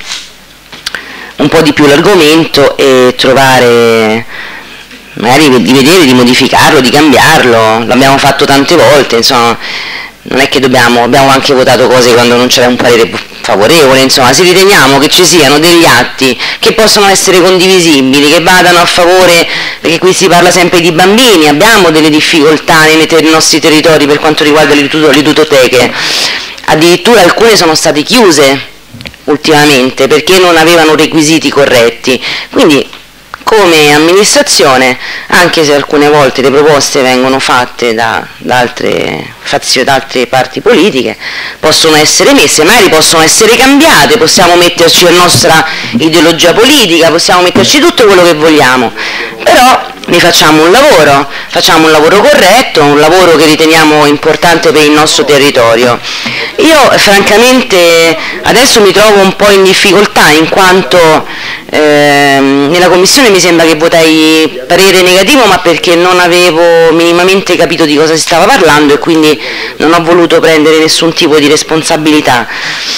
Speaker 7: un po' di più l'argomento e trovare, magari di vedere, di modificarlo, di cambiarlo. L'abbiamo fatto tante volte, insomma, non è che abbiamo anche votato cose quando non c'era un parere favorevole, insomma, se riteniamo che ci siano degli atti che possono essere condivisibili, che vadano a favore, perché qui si parla sempre di bambini, abbiamo delle difficoltà nei nostri territori per quanto riguarda le ludoteche, addirittura alcune sono state chiuse ultimamente perché non avevano requisiti corretti, quindi come amministrazione, anche se alcune volte le proposte vengono fatte da altre fazioni, da altre parti politiche, possono essere messe, magari possono essere cambiate, possiamo metterci la nostra ideologia politica, possiamo metterci tutto quello che vogliamo, però ne facciamo un lavoro corretto, un lavoro che riteniamo importante per il nostro territorio. Io francamente adesso mi trovo un po' in difficoltà, in quanto nella Commissione mi sembra che votai parere negativo, ma perché non avevo minimamente capito di cosa si stava parlando e quindi non ho voluto prendere nessun tipo di responsabilità.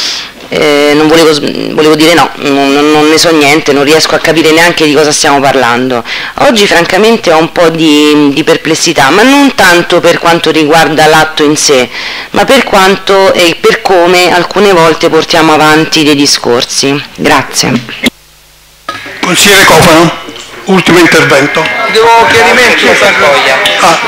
Speaker 7: Non volevo dire no, non ne so niente, non riesco a capire neanche di cosa stiamo parlando. Oggi francamente ho un po' di perplessità, ma non tanto per quanto riguarda l'atto in sé, ma per quanto e per come alcune volte portiamo avanti dei discorsi. Grazie.
Speaker 1: Consigliere Cofano, ultimo intervento.
Speaker 2: Devo chiarimenti su Sarroia.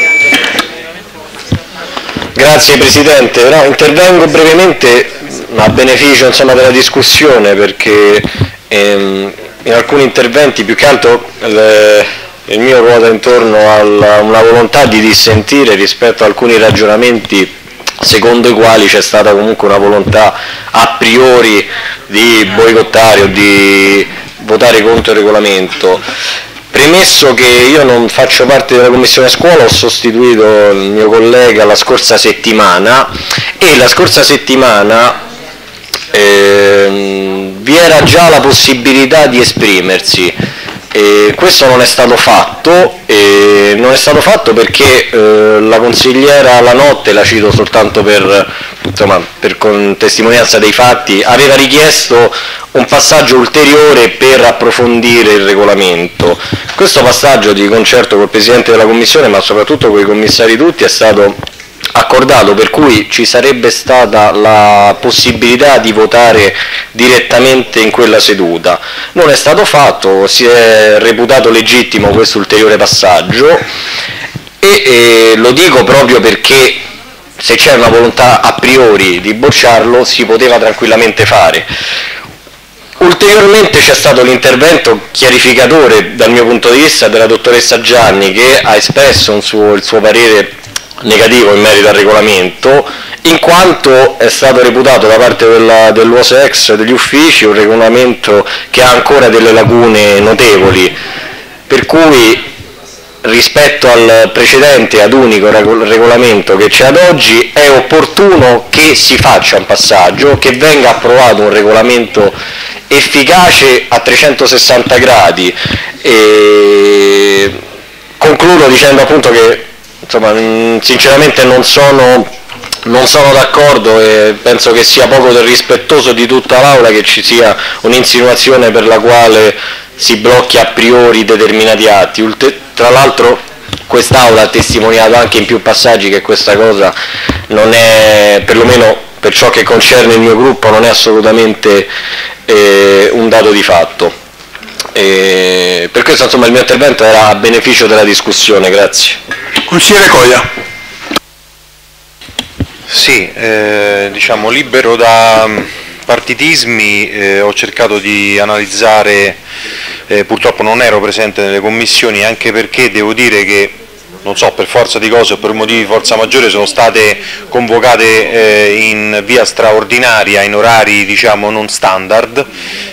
Speaker 5: Grazie Presidente, no, intervengo brevemente a beneficio insomma, della discussione, perché in alcuni interventi più che altro il mio ruota intorno a una volontà di dissentire rispetto a alcuni ragionamenti secondo i quali c'è stata comunque una volontà a priori di boicottare o di votare contro il regolamento. premesso che io non faccio parte della commissione scuola, ho sostituito il mio collega la scorsa settimana e la scorsa settimana vi era già la possibilità di esprimersi. Questo non è stato fatto, perché la consigliera Lanotte, la cito soltanto per testimonianza dei fatti, aveva richiesto un passaggio ulteriore per approfondire il regolamento. Questo passaggio, di concerto col Presidente della Commissione, ma soprattutto con i commissari tutti, è stato accordato, per cui ci sarebbe stata la possibilità di votare direttamente in quella seduta. Non è stato fatto, si è reputato legittimo questo ulteriore passaggio e lo dico proprio perché se c'è una volontà a priori di bocciarlo si poteva tranquillamente fare. Ulteriormente c'è stato l'intervento chiarificatore dal mio punto di vista della dottoressa Gianni, che ha espresso il suo parere negativo in merito al regolamento, in quanto è stato reputato da parte dell'UOSEX degli uffici un regolamento che ha ancora delle lacune notevoli, per cui rispetto al precedente ad unico regolamento che c'è ad oggi è opportuno che si faccia un passaggio, che venga approvato un regolamento efficace a 360 gradi. E concludo dicendo appunto che sinceramente non sono d'accordo e penso che sia poco del rispettoso di tutta l'Aula che ci sia un'insinuazione per la quale si blocchi a priori determinati atti. Tra l'altro quest'Aula ha testimoniato anche in più passaggi che questa cosa non è, perlomeno per ciò che concerne il mio gruppo, non è assolutamente un dato di fatto. Per questo il mio intervento era a beneficio della discussione. Grazie.
Speaker 1: Consigliere Coia.
Speaker 8: Sì, libero da partitismi, ho cercato di analizzare, purtroppo non ero presente nelle commissioni, anche perché devo dire che, non so, per forza di cose o per motivi di forza maggiore sono state convocate in via straordinaria, in orari non standard,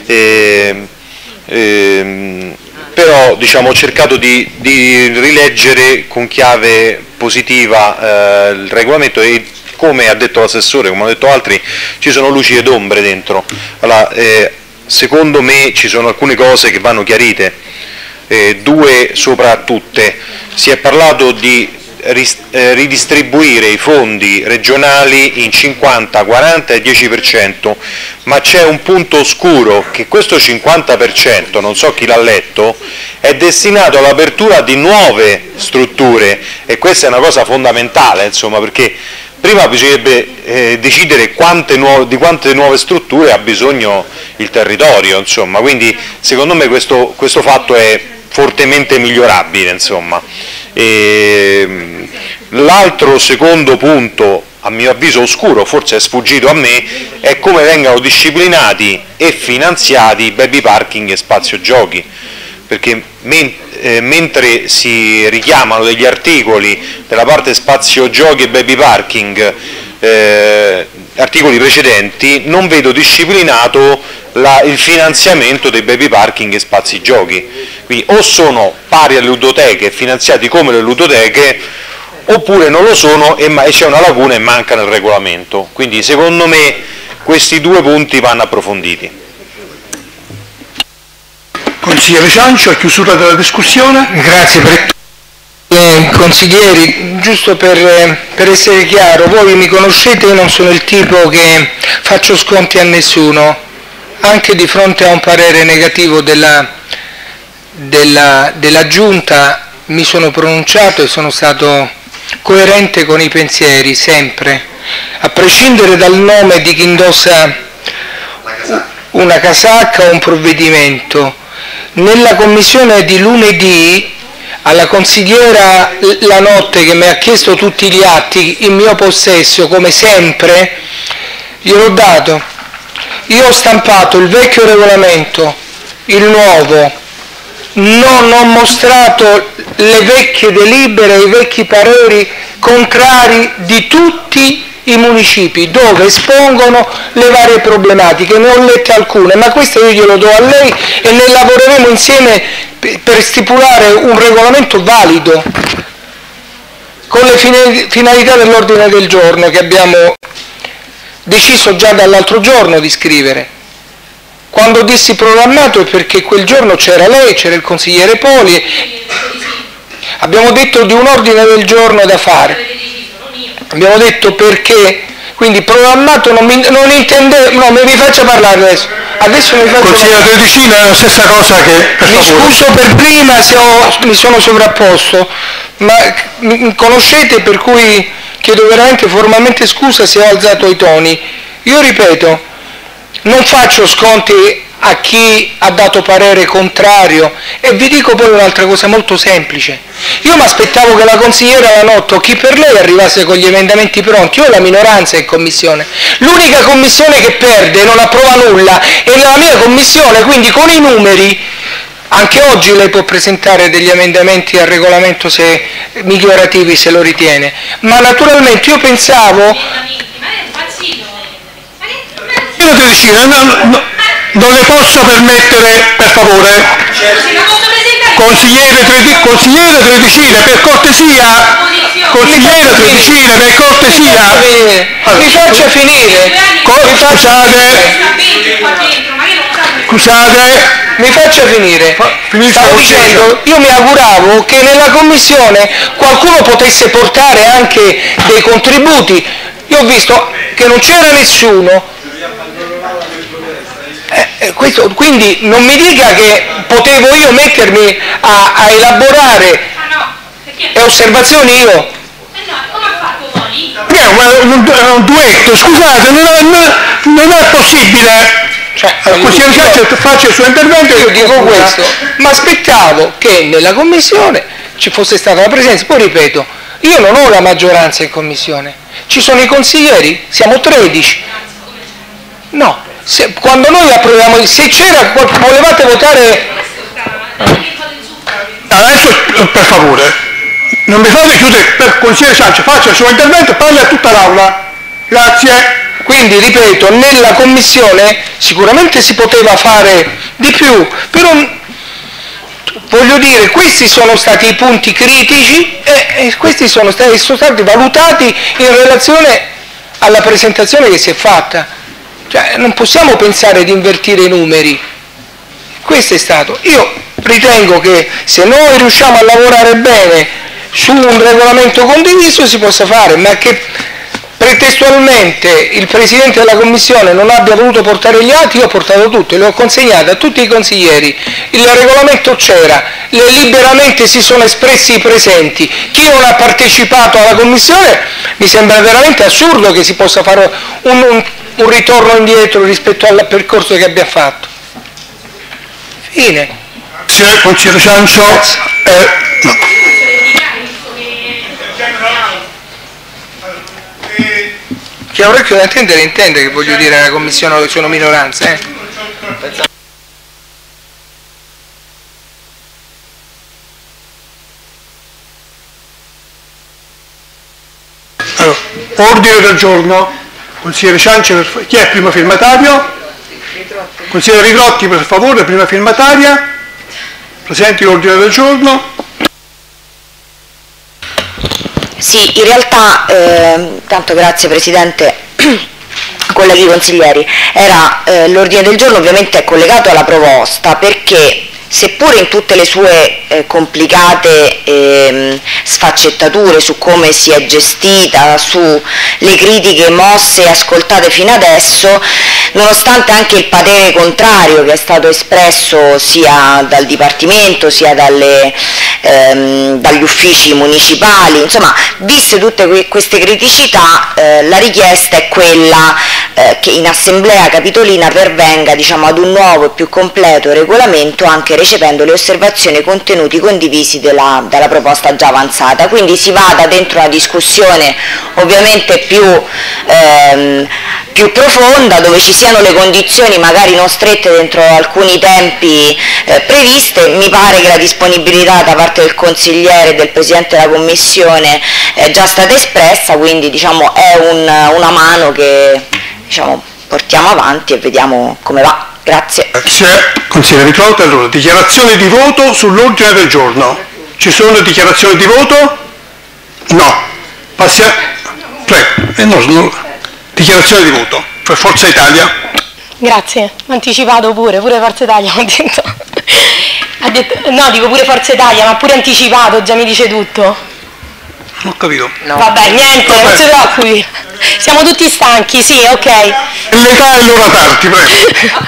Speaker 8: però ho cercato di rileggere con chiave positiva il regolamento e, come ha detto l'assessore, come hanno detto altri, ci sono luci ed ombre dentro. Allora, secondo me ci sono alcune cose che vanno chiarite, due sopra tutte. Si è parlato di ridistribuire i fondi regionali in 50, 40 e 10%, ma c'è un punto oscuro, che questo 50%, non so chi l'ha letto, è destinato all'apertura di nuove strutture, e questa è una cosa fondamentale, perché prima bisognerebbe decidere di quante nuove strutture ha bisogno il territorio, quindi secondo me questo fatto è fortemente migliorabile. L'altro secondo punto, a mio avviso oscuro, forse è sfuggito a me, è come vengano disciplinati e finanziati i baby parking e spazio giochi, perché mentre si richiamano degli articoli della parte spazio giochi e baby parking, articoli precedenti, non vedo disciplinato il finanziamento dei baby parking e spazi giochi. Quindi o sono pari alle ludoteche, finanziati come le ludoteche, oppure non lo sono e c'è una lacuna e manca nel regolamento. Quindi secondo me questi due punti vanno approfonditi.
Speaker 1: Consigliere Ciancio, a chiusura della discussione.
Speaker 2: Grazie consiglieri, giusto per essere chiaro, voi mi conoscete, io non sono il tipo che faccio sconti a nessuno, anche di fronte a un parere negativo della Giunta mi sono pronunciato e sono stato coerente con i pensieri, sempre, a prescindere dal nome di chi indossa una casacca o un provvedimento. Nella commissione di lunedì alla consigliera Lanotte, che mi ha chiesto tutti gli atti in mio possesso, come sempre, gliel'ho dato. Io ho stampato il vecchio regolamento, il nuovo, non ho mostrato le vecchie delibere, i vecchi pareri contrari di tutti i municipi, dove espongono le varie problematiche. Ne ho lette alcune, ma questo io glielo do a lei e ne lavoreremo insieme per stipulare un regolamento valido con le finalità dell'ordine del giorno che abbiamo deciso già dall'altro giorno di scrivere. Quando dissi programmato è perché quel giorno c'era lei, c'era il consigliere Poli, abbiamo detto di un ordine del giorno da fare, abbiamo detto perché, quindi programmato non intendevo, no, mi faccia parlare adesso mi faccio
Speaker 1: Consigliere Tredicina è la stessa cosa che...
Speaker 2: Mi scuso per prima se mi sono sovrapposto, ma mi conoscete, per cui chiedo veramente formalmente scusa se ho alzato i toni. Io ripeto, non faccio sconti a chi ha dato parere contrario e vi dico poi un'altra cosa molto semplice. Io mi aspettavo che la consigliera Lanotto o chi per lei arrivasse con gli emendamenti pronti, io ho la minoranza in commissione. L'unica commissione che perde e non approva nulla è la mia commissione, quindi con i numeri anche oggi lei può presentare degli emendamenti al regolamento migliorativi se lo ritiene, ma naturalmente io pensavo...
Speaker 1: Non le posso permettere, per favore, consigliere Tredicina, per cortesia, consigliere Tredicina, per cortesia,
Speaker 2: mi faccia finire,
Speaker 1: scusate,
Speaker 2: mi faccia finire. Stavo dicendo, io mi auguravo che nella commissione qualcuno potesse portare anche dei contributi. Io ho visto che non c'era nessuno. Quindi non mi dica che potevo io mettermi a elaborare osservazioni io.
Speaker 1: È un duetto, scusate, non è possibile. Consigliere Ciaccia faccia il suo intervento.
Speaker 2: Io dico questo, ma aspettavo che nella commissione ci fosse stata la presenza. Poi ripeto, io non ho la maggioranza in commissione, ci sono i consiglieri, siamo 13. No. Quando noi approviamo, se c'era, volevate votare...
Speaker 1: Adesso, per favore, non mi fate chiudere, per consigliere Ciaccia, faccia il suo intervento e parli a tutta l'Aula. Grazie.
Speaker 2: Quindi, ripeto, nella commissione sicuramente si poteva fare di più, però, voglio dire, questi sono stati i punti critici e questi sono stati valutati in relazione alla presentazione che si è fatta. Cioè, non possiamo pensare di invertire i numeri. Questo è stato. Io ritengo che se noi riusciamo a lavorare bene su un regolamento condiviso si possa fare, ma che pretestualmente il Presidente della Commissione non abbia voluto portare gli atti, io ho portato tutto, li ho consegnati a tutti i consiglieri, il regolamento c'era, liberamente si sono espressi i presenti, chi non ha partecipato alla Commissione mi sembra veramente assurdo che si possa fare un ritorno indietro rispetto al percorso che abbiamo fatto. Fine.
Speaker 1: Consigliere Ciancio, no.
Speaker 2: Chi ha orecchio da intendere intende che voglio dire alla commissione che sono minoranza.
Speaker 1: Allora, ordine del giorno. Consigliere Ciancio, chi è il primo firmatario? Consigliere Rigrotti, per favore, prima firmataria. Presenti l'ordine del giorno.
Speaker 7: Sì, in realtà, tanto grazie Presidente, colleghi consiglieri, l'ordine del giorno ovviamente è collegato alla proposta perché seppure in tutte le sue complicate sfaccettature su come si è gestita, sulle critiche mosse e ascoltate fino adesso, nonostante anche il parere contrario che è stato espresso sia dal Dipartimento sia dagli uffici municipali, insomma, viste tutte queste criticità, la richiesta è quella che in Assemblea Capitolina pervenga, diciamo, ad un nuovo e più completo regolamento, anche recependo le osservazioni e i contenuti condivisi dalla proposta già avanzata. Quindi si vada dentro una discussione ovviamente più profonda, dove ci siano le condizioni magari non strette dentro alcuni tempi previste. Mi pare che la disponibilità da parte del consigliere e del Presidente della Commissione è già stata espressa, quindi è una mano che portiamo avanti e vediamo come va. Grazie.
Speaker 1: Grazie. Consigliere Ricolta, allora, dichiarazione di voto sull'ordine del giorno. Ci sono dichiarazioni di voto? No. Passiamo. Prego. Dichiarazione di voto per Forza Italia.
Speaker 4: Grazie, anticipato pure Forza Italia ha detto, no, dico pure Forza Italia, ma pure anticipato, già mi dice tutto.
Speaker 1: Non ho capito.
Speaker 4: No. Vabbè, niente, non si preoccupi. Siamo tutti stanchi, sì, ok.
Speaker 1: L'età è l'ora tardi, prego.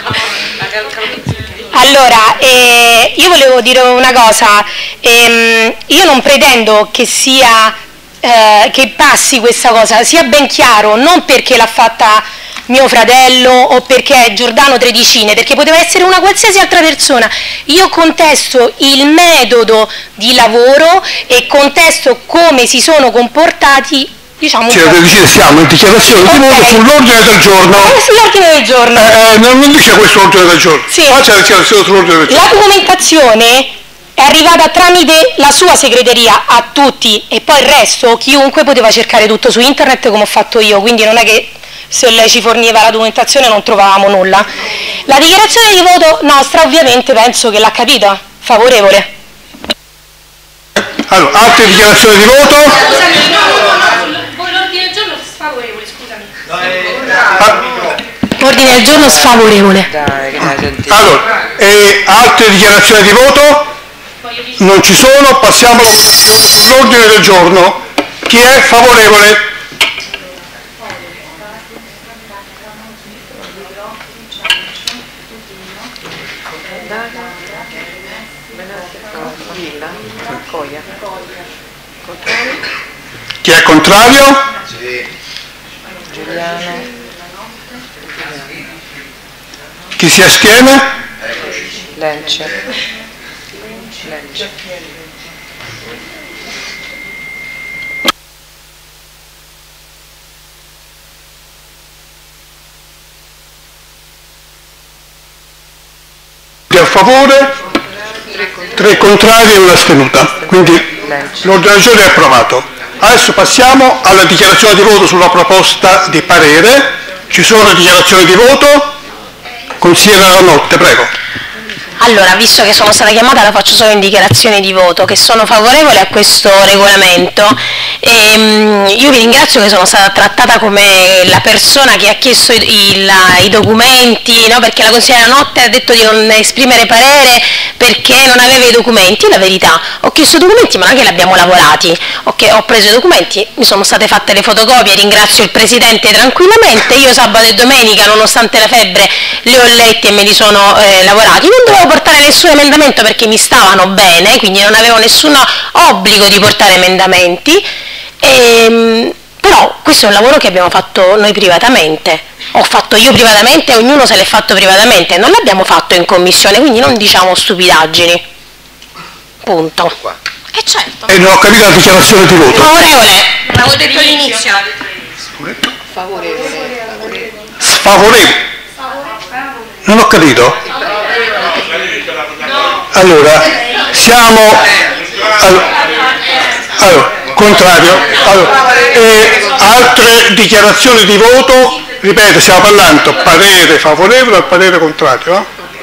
Speaker 4: Allora, io volevo dire una cosa, io non pretendo che che passi questa cosa, sia ben chiaro, non perché l'ha fatta mio fratello o perché è Giordano Tredicine, perché poteva essere una qualsiasi altra persona. Io contesto il metodo di lavoro e contesto come si sono comportati, diciamo.
Speaker 1: Siamo in dichiarazione di voto sull'ordine del giorno.
Speaker 4: Sull'ordine del giorno.
Speaker 1: Non dice questo ordine del giorno.
Speaker 4: Sì.
Speaker 1: Faccia la dichiarazione sull'ordine del giorno.
Speaker 4: La documentazione è arrivata tramite la sua segreteria a tutti e poi il resto, chiunque poteva cercare tutto su internet come ho fatto io, quindi non è che se lei ci forniva la documentazione non trovavamo nulla. La dichiarazione di voto nostra ovviamente penso che l'ha capita, favorevole.
Speaker 1: Allora, altre dichiarazioni di voto?
Speaker 4: L'ordine del giorno sfavorevole, scusami. Ordine del giorno sfavorevole.
Speaker 1: Allora, altre dichiarazioni di voto? Non ci sono, passiamo alla votazione sull'ordine del giorno. Chi è favorevole? Chi è contrario? Chi si astiene?
Speaker 9: Lence.
Speaker 1: A favore, 3 contrari e 1 astenuta, quindi l'ordine del giorno è approvato. Adesso passiamo alla dichiarazione di voto sulla proposta di parere. Ci sono dichiarazioni di voto? Consigliere Ranotte, prego.
Speaker 4: Allora, visto che sono stata chiamata, la faccio solo in dichiarazione di voto, che sono favorevole a questo regolamento. Io vi ringrazio che sono stata trattata come la persona che ha chiesto i documenti, no? Perché la consigliera Ranotte ha detto di non esprimere parere perché non aveva i documenti. La verità, ho chiesto i documenti ma non è che li abbiamo lavorati, ho preso i documenti, mi sono state fatte le fotocopie, ringrazio il Presidente tranquillamente, io sabato e domenica nonostante la febbre li ho letti e me li sono lavorati, non dovevo portare nessun emendamento perché mi stavano bene, quindi non avevo nessun obbligo di portare emendamenti, però questo è un lavoro che abbiamo fatto noi privatamente, ho fatto io privatamente e ognuno se l'è fatto privatamente, non l'abbiamo fatto in commissione, quindi non diciamo stupidaggini, punto. Certo.
Speaker 1: E non ho capito la dichiarazione di voto.
Speaker 4: Favorevole, l'avevo detto all'inizio.
Speaker 1: Sfavorevole. Non ho capito. Allora, siamo contrario. Altre dichiarazioni di voto? Ripeto, stiamo parlando parere favorevole o parere contrario?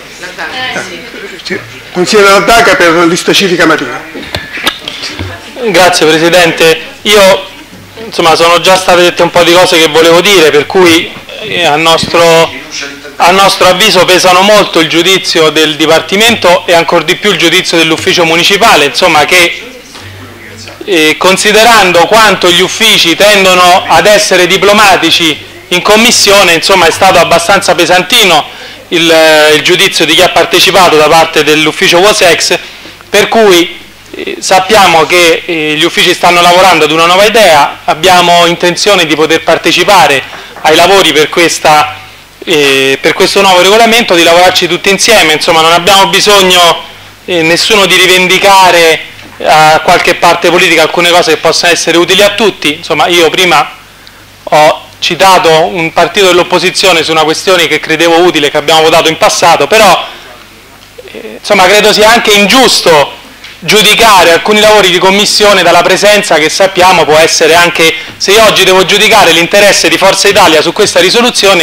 Speaker 1: Consigliere Laddaca per la lista civica Marina.
Speaker 10: Grazie Presidente, io insomma sono già state dette un po' di cose che volevo dire, per cui a nostro avviso pesano molto il giudizio del Dipartimento e ancor di più il giudizio dell'ufficio municipale, insomma che considerando quanto gli uffici tendono ad essere diplomatici in commissione, insomma è stato abbastanza pesantino il giudizio di chi ha partecipato da parte dell'ufficio WOSEX, per cui sappiamo che gli uffici stanno lavorando ad una nuova idea, abbiamo intenzione di poter partecipare ai lavori per questo nuovo regolamento, di lavorarci tutti insieme, insomma non abbiamo bisogno nessuno di rivendicare a qualche parte politica alcune cose che possano essere utili a tutti, insomma io prima ho citato un partito dell'opposizione su una questione che credevo utile, che abbiamo votato in passato, però insomma credo sia anche ingiusto giudicare alcuni lavori di commissione dalla presenza che sappiamo può essere anche, se io oggi devo giudicare l'interesse di Forza Italia su questa risoluzione,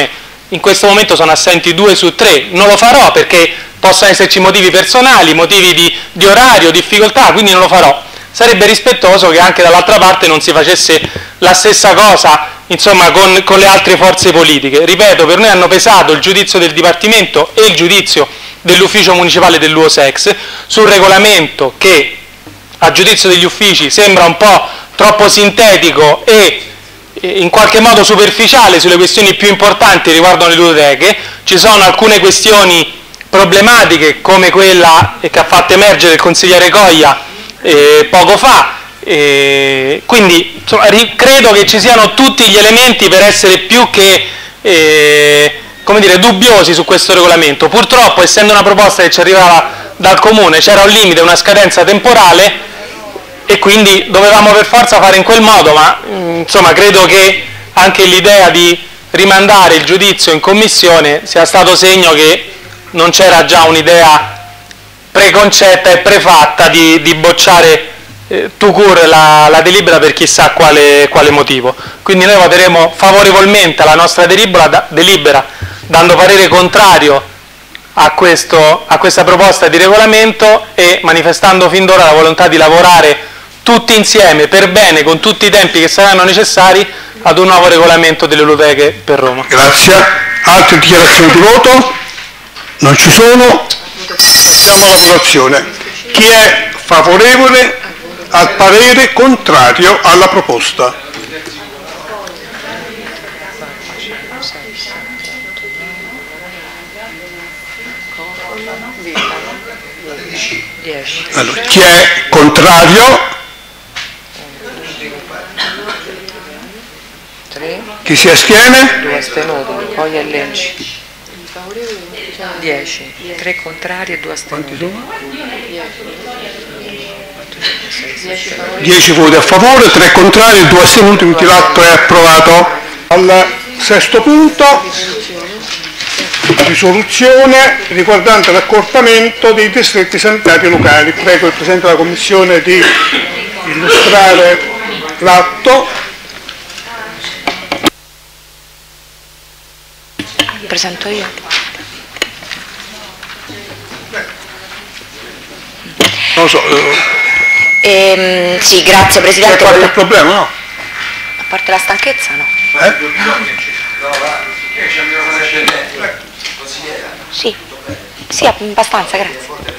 Speaker 10: in questo momento sono assenti 2 su 3, non lo farò perché possono esserci motivi personali, motivi di orario, difficoltà, quindi non lo farò. Sarebbe rispettoso che anche dall'altra parte non si facesse la stessa cosa, insomma, con le altre forze politiche. Ripeto, per noi hanno pesato il giudizio del Dipartimento e il giudizio dell'ufficio municipale dell'UOSEX sul regolamento che, a giudizio degli uffici, sembra un po' troppo sintetico e in qualche modo superficiale sulle questioni più importanti riguardo le ludoteche. Ci sono alcune questioni problematiche come quella che ha fatto emergere il consigliere Coglia poco fa, quindi insomma, credo che ci siano tutti gli elementi per essere più che come dire, dubbiosi su questo regolamento. Purtroppo, essendo una proposta che ci arrivava dal Comune, c'era un limite, una scadenza temporale e quindi dovevamo per forza fare in quel modo, ma insomma credo che anche l'idea di rimandare il giudizio in commissione sia stato segno che non c'era già un'idea preconcetta e prefatta di bocciare tout court la delibera per chissà quale motivo. Quindi noi voteremo favorevolmente alla nostra delibera dando parere contrario a questa proposta di regolamento e manifestando fin d'ora la volontà di lavorare tutti insieme per bene, con tutti i tempi che saranno necessari, ad un nuovo regolamento delle ludoteche per Roma.
Speaker 1: Grazie. Altre dichiarazioni di voto? Non ci sono. Passiamo alla votazione. Chi è favorevole al parere contrario alla proposta? Allora, chi è contrario? Chi si astiene?
Speaker 9: 2 astenuti, poi è Lenci. 10, 3 contrari e 2 astenuti.
Speaker 1: 10 voti a favore, 3 contrari e 2 astenuti, quindi l'atto è approvato. Al sesto punto, risoluzione riguardante l'accorpamento dei distretti sanitari locali. Prego il Presidente della Commissione di illustrare l'atto.
Speaker 7: Presento io.
Speaker 1: Non lo so.
Speaker 7: Sì, grazie Presidente.
Speaker 1: C'è qualche problema, no?
Speaker 7: A parte la stanchezza, no? Sì, sì, abbastanza, grazie.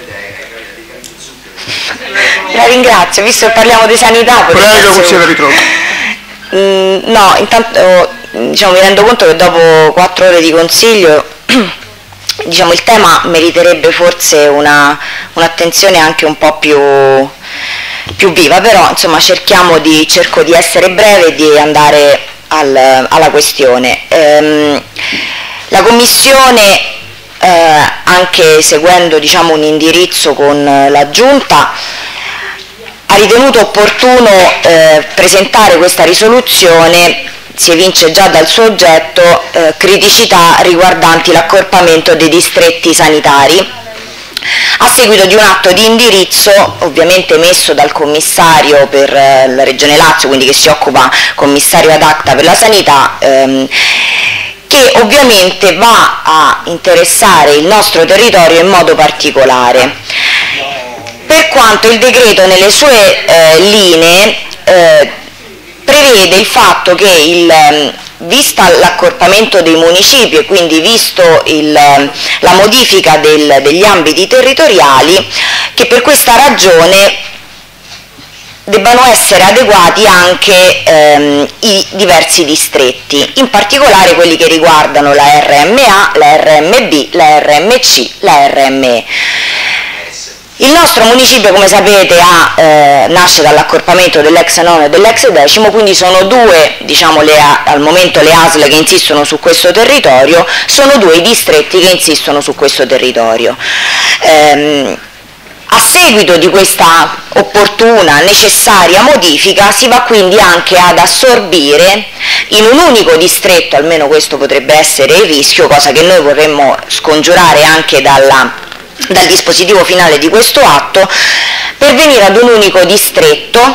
Speaker 7: La ringrazio, visto che parliamo di sanità.
Speaker 1: Prego, consigliere Ritrovo.
Speaker 7: No, intanto diciamo, mi rendo conto che dopo 4 ore di consiglio diciamo, il tema meriterebbe forse un'attenzione anche un po' più viva, però insomma cerco di essere breve e di andare alla questione. La Commissione, anche seguendo diciamo, un indirizzo con la Giunta, ha ritenuto opportuno presentare questa risoluzione. Si evince già dal suo oggetto criticità riguardanti l'accorpamento dei distretti sanitari, a seguito di un atto di indirizzo ovviamente emesso dal commissario per la Regione Lazio, quindi che si occupa, commissario ad acta per la sanità, che ovviamente va a interessare il nostro territorio in modo particolare. Per quanto il decreto nelle sue linee prevede il fatto che vista l'accorpamento dei municipi e quindi visto la modifica degli ambiti territoriali, che per questa ragione debbano essere adeguati anche i diversi distretti, in particolare quelli che riguardano la RMA, la RMB, la RMC, la RME. Il nostro municipio, come sapete, nasce dall'accorpamento dell'ex nono e dell'ex decimo, quindi sono due, diciamo, al momento le ASL che insistono su questo territorio, sono 2 i distretti che insistono su questo territorio. A seguito di questa opportuna, necessaria modifica si va quindi anche ad assorbire in un unico distretto, almeno questo potrebbe essere il rischio, cosa che noi vorremmo scongiurare anche dal dispositivo finale di questo atto, per venire ad un unico distretto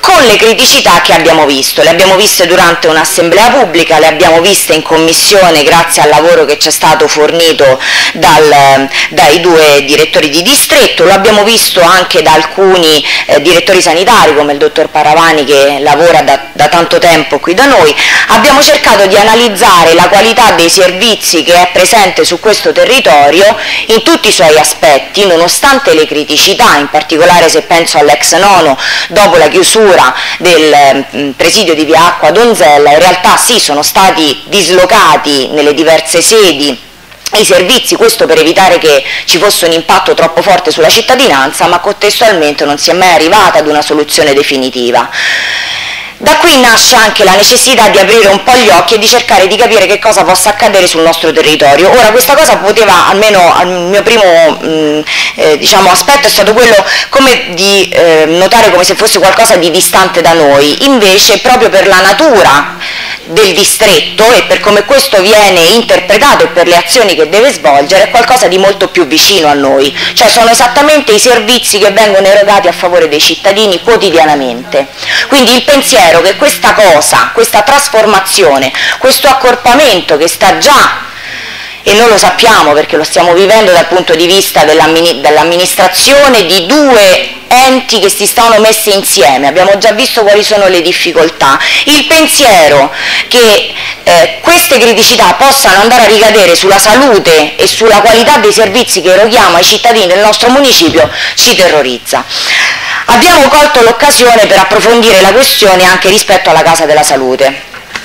Speaker 7: con le criticità che abbiamo visto. Le abbiamo viste durante un'assemblea pubblica, le abbiamo viste in commissione grazie al lavoro che ci è stato fornito dai due direttori di distretto, lo abbiamo visto anche da alcuni direttori sanitari come il dottor Paravani che lavora da tanto tempo qui da noi. Abbiamo cercato di analizzare la qualità dei servizi che è presente su questo territorio in tutti i suoi aspetti, nonostante le criticità, in particolare se penso all'ex nono, dopo la chiusura del presidio di via Acqua Donzella, in realtà sì, sono stati dislocati nelle diverse sedi i servizi, questo per evitare che ci fosse un impatto troppo forte sulla cittadinanza, ma contestualmente non si è mai arrivata ad una soluzione definitiva. Da qui nasce anche la necessità di aprire un po' gli occhi e di cercare di capire che cosa possa accadere sul nostro territorio. Ora, questa cosa poteva, almeno al mio primo aspetto, è stato quello come di notare come se fosse qualcosa di distante da noi, invece proprio per la natura del distretto e per come questo viene interpretato e per le azioni che deve svolgere, è qualcosa di molto più vicino a noi, cioè sono esattamente i servizi che vengono erogati a favore dei cittadini quotidianamente. Quindi il pensiero che questa cosa, questa trasformazione, questo accorpamento che sta già, e noi lo sappiamo perché lo stiamo vivendo dal punto di vista dell'amministrazione di due enti che si stanno messi insieme, abbiamo già visto quali sono le difficoltà, il pensiero che queste criticità possano andare a ricadere sulla salute e sulla qualità dei servizi che eroghiamo ai cittadini del nostro municipio ci terrorizza. Abbiamo colto l'occasione per approfondire la questione anche rispetto alla Casa della Salute.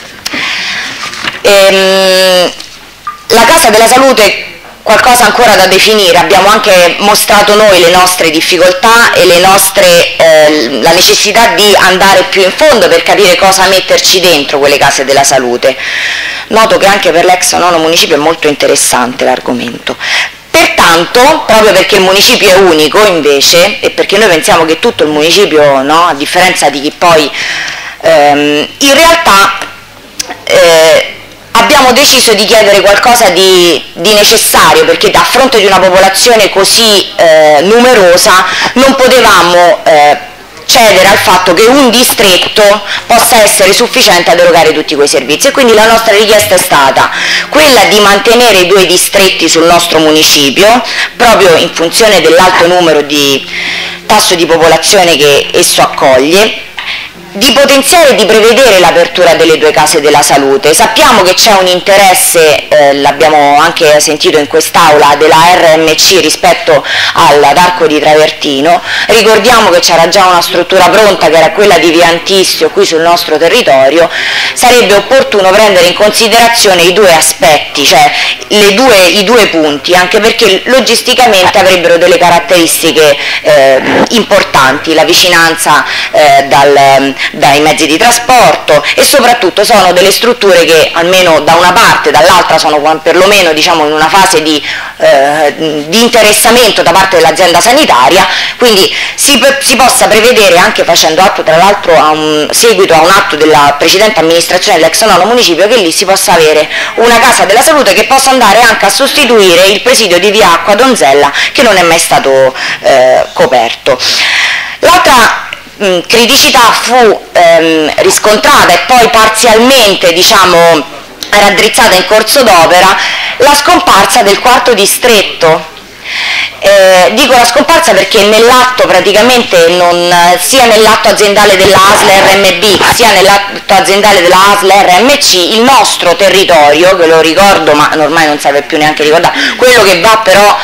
Speaker 7: La Casa della Salute, qualcosa ancora da definire, abbiamo anche mostrato noi le nostre difficoltà e la necessità di andare più in fondo per capire cosa metterci dentro quelle case della salute. Noto che anche per l'ex nono municipio è molto interessante l'argomento. Pertanto, proprio perché il municipio è unico invece, e perché noi pensiamo che tutto il municipio, no, a differenza di chi poi, in realtà abbiamo deciso di chiedere qualcosa di necessario, perché a fronte di una popolazione così numerosa non potevamo cedere al fatto che un distretto possa essere sufficiente ad erogare tutti quei servizi, e quindi la nostra richiesta è stata quella di mantenere i due distretti sul nostro municipio proprio in funzione dell'alto numero di tasso di popolazione che esso accoglie, di potenziare e di prevedere l'apertura delle due case della salute. Sappiamo che c'è un interesse, l'abbiamo anche sentito in quest'aula, della RMC rispetto ad Arco di Travertino. Ricordiamo che c'era già una struttura pronta che era quella di via Antistio qui sul nostro territorio. Sarebbe opportuno prendere in considerazione i due aspetti, cioè i due punti, anche perché logisticamente avrebbero delle caratteristiche importanti, la vicinanza dai mezzi di trasporto, e soprattutto sono delle strutture che almeno da una parte, dall'altra sono perlomeno, diciamo, in una fase di interessamento da parte dell'azienda sanitaria, quindi si possa prevedere, anche facendo atto tra l'altro a un seguito a un atto della precedente amministrazione dell'ex nono municipio, che lì si possa avere una casa della salute che possa andare anche a sostituire il presidio di via Acqua Donzella, che non è mai stato coperto. L'altra criticità fu riscontrata e poi parzialmente, diciamo, raddrizzata in corso d'opera, la scomparsa del quarto distretto. Dico la scomparsa perché nell'atto praticamente sia nell'atto aziendale della ASL RMB sia nell'atto aziendale della ASL RMC il nostro territorio, che lo ricordo ma ormai non serve più neanche ricordare, quello che va però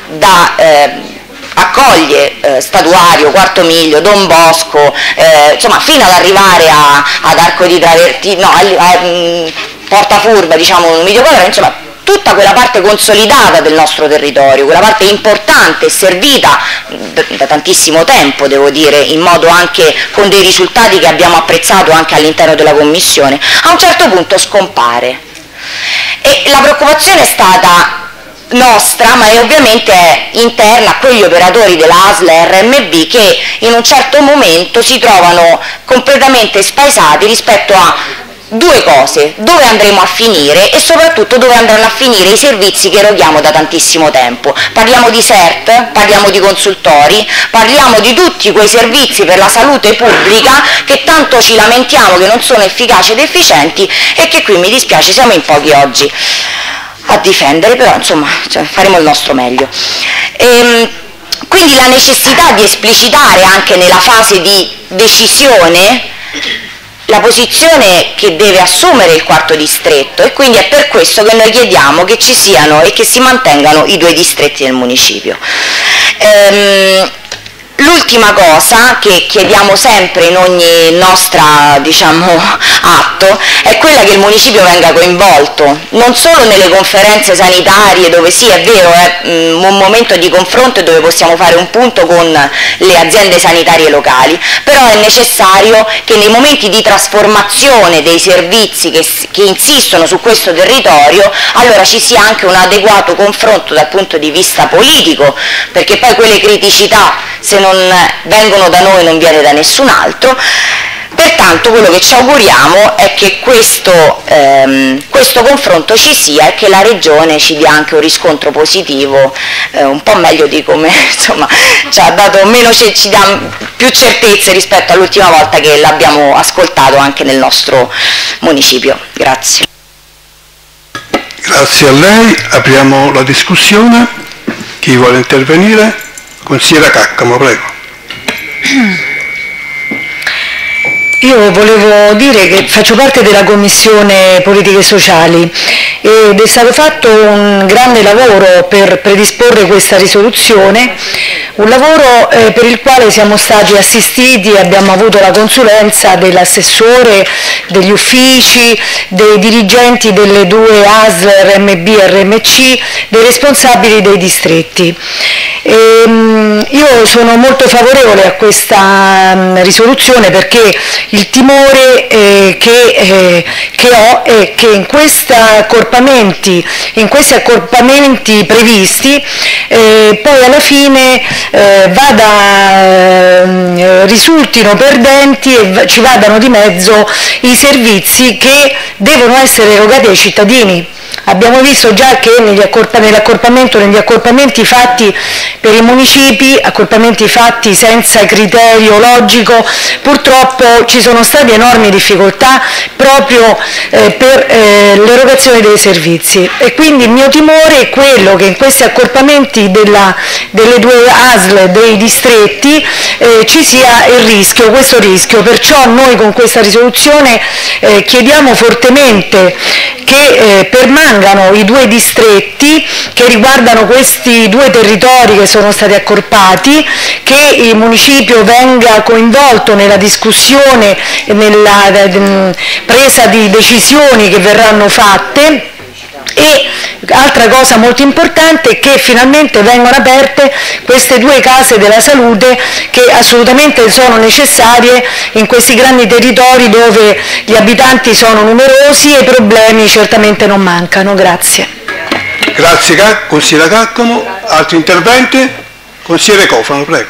Speaker 7: accoglie Statuario, Quarto Miglio, Don Bosco, insomma fino ad arrivare ad Arco di Travertino, Porta Furba, diciamo, Midio Quadrato, insomma tutta quella parte consolidata del nostro territorio, quella parte importante e servita da tantissimo tempo, devo dire, in modo anche con dei risultati che abbiamo apprezzato anche all'interno della Commissione, a un certo punto scompare. E la preoccupazione è stata nostra, ma ovviamente è interna a quegli operatori della ASL RMB che in un certo momento si trovano completamente spaesati rispetto a due cose: dove andremo a finire e soprattutto dove andranno a finire i servizi che eroghiamo da tantissimo tempo. Parliamo di SERT, parliamo di consultori, parliamo di tutti quei servizi per la salute pubblica che tanto ci lamentiamo che non sono efficaci ed efficienti e che qui, mi dispiace, siamo in pochi oggi a difendere, però insomma faremo il nostro meglio. Quindi la necessità di esplicitare anche nella fase di decisione la posizione che deve assumere il quarto distretto, e quindi è per questo che noi chiediamo che ci siano e che si mantengano i 2 distretti del municipio. L'ultima cosa che chiediamo sempre in ogni nostra, atto è quella che il municipio venga coinvolto, non solo nelle conferenze sanitarie, dove sì, è vero, è un momento di confronto e dove possiamo fare un punto con le aziende sanitarie locali, però è necessario che nei momenti di trasformazione dei servizi che insistono su questo territorio, allora ci sia anche un adeguato confronto dal punto di vista politico, perché poi quelle criticità, se non vengono da noi, non viene da nessun altro. Pertanto quello che ci auguriamo è che questo confronto ci sia e che la Regione ci dia anche un riscontro positivo, un po' meglio di come ci ha dato meno, ci dà più certezze rispetto all'ultima volta che l'abbiamo ascoltato anche nel nostro municipio. Grazie.
Speaker 1: Grazie a lei, apriamo la discussione. Chi vuole intervenire? Consigliera Caccamo, prego.
Speaker 11: Io volevo dire che faccio parte della Commissione Politiche Sociali ed è stato fatto un grande lavoro per predisporre questa risoluzione, un lavoro per il quale siamo stati assistiti, abbiamo avuto la consulenza dell'assessore, degli uffici, dei dirigenti delle 2 ASL, RMB e RMC, dei responsabili dei distretti. Io sono molto favorevole a questa risoluzione perché il timore che ho è che in questi accorpamenti previsti poi alla fine risultino perdenti e ci vadano di mezzo i servizi che devono essere erogati ai cittadini. Abbiamo visto già che negli accorpamenti fatti per i municipi, accorpamenti fatti senza criterio logico, purtroppo ci sono state enormi difficoltà proprio per l'erogazione dei servizi, e quindi il mio timore è quello che in questi accorpamenti delle 2 ASL dei distretti ci sia questo rischio. Perciò noi con questa risoluzione chiediamo fortemente che permangano i 2 distretti che riguardano questi 2 territori che sono stati accorpati, che il municipio venga coinvolto nella discussione e nella presa di decisioni che verranno fatte. E altra cosa molto importante è che finalmente vengono aperte queste 2 case della salute che assolutamente sono necessarie in questi grandi territori dove gli abitanti sono numerosi e i problemi certamente non mancano. Grazie.
Speaker 1: Grazie consigliera Caccamo. Altri interventi? Consigliere Cofano, prego.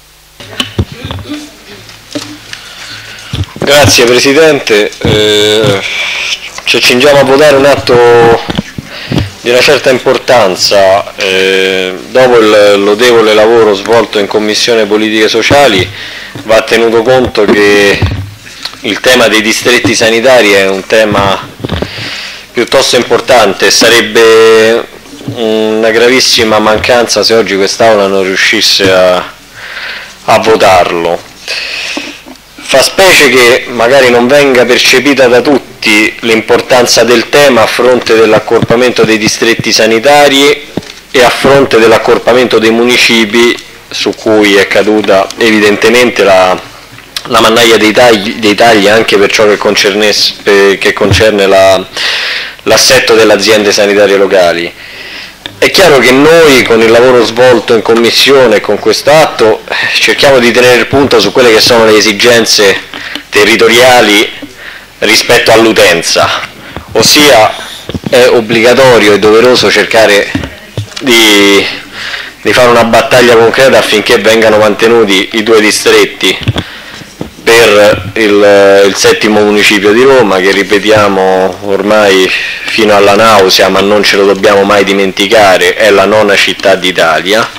Speaker 5: Grazie Presidente. Ci accingiamo a votare un atto di una certa importanza, dopo il lodevole lavoro svolto in Commissione Politiche Sociali va tenuto conto che il tema dei distretti sanitari è un tema piuttosto importante. Sarebbe una gravissima mancanza se oggi quest'Aula non riuscisse a votarlo. Fa specie che magari non venga percepita da tutti l'importanza del tema a fronte dell'accorpamento dei distretti sanitari e a fronte dell'accorpamento dei municipi, su cui è caduta evidentemente la mannaia dei tagli anche per ciò che concerne l'assetto delle aziende sanitarie locali. È chiaro che noi con il lavoro svolto in Commissione e con questo atto cerchiamo di tenere il punto su quelle che sono le esigenze territoriali rispetto all'utenza, ossia è obbligatorio e doveroso cercare di fare una battaglia concreta affinché vengano mantenuti i 2 distretti, per il settimo municipio di Roma, che ripetiamo ormai fino alla nausea, ma non ce lo dobbiamo mai dimenticare, è la nona città d'Italia,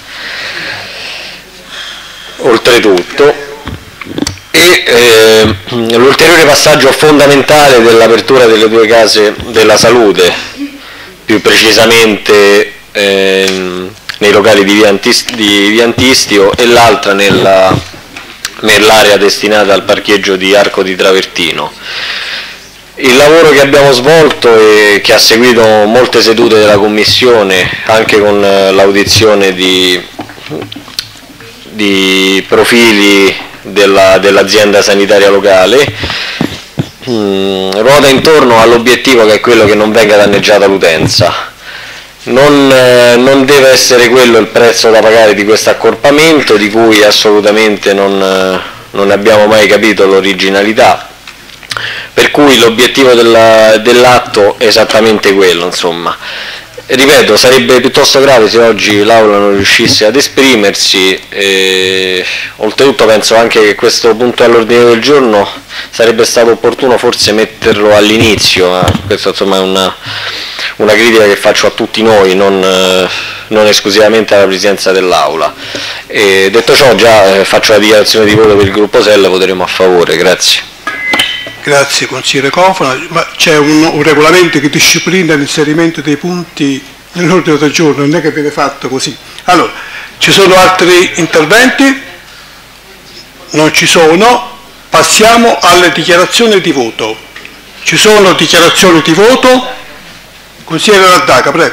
Speaker 5: oltretutto, e l'ulteriore passaggio fondamentale dell'apertura delle 2 case della salute, più precisamente nei locali di Via Antistio e l'altra nell'area destinata al parcheggio di Arco di Travertino. Il lavoro che abbiamo svolto e che ha seguito molte sedute della Commissione, anche con l'audizione di profili dell'azienda sanitaria locale, ruota intorno all'obiettivo che è quello che non venga danneggiata l'utenza. Non deve essere quello il prezzo da pagare di questo accorpamento, di cui assolutamente non abbiamo mai capito l'originalità, per cui l'obiettivo dell'atto è esattamente quello, insomma. Ripeto, sarebbe piuttosto grave se oggi l'Aula non riuscisse ad esprimersi, oltretutto penso anche che questo punto all'ordine del giorno sarebbe stato opportuno forse metterlo all'inizio, questa insomma è una critica che faccio a tutti noi, non esclusivamente alla Presidenza dell'Aula. Detto ciò, già faccio la dichiarazione di voto per il gruppo SEL, voteremo a favore, grazie.
Speaker 1: Grazie consigliere Cofano, ma c'è un regolamento che disciplina l'inserimento dei punti nell'ordine del giorno, non è che viene fatto così. Allora, ci sono altri interventi? Non ci sono, passiamo alle dichiarazioni di voto. Ci sono dichiarazioni di voto? Consigliere Raddaca, prego.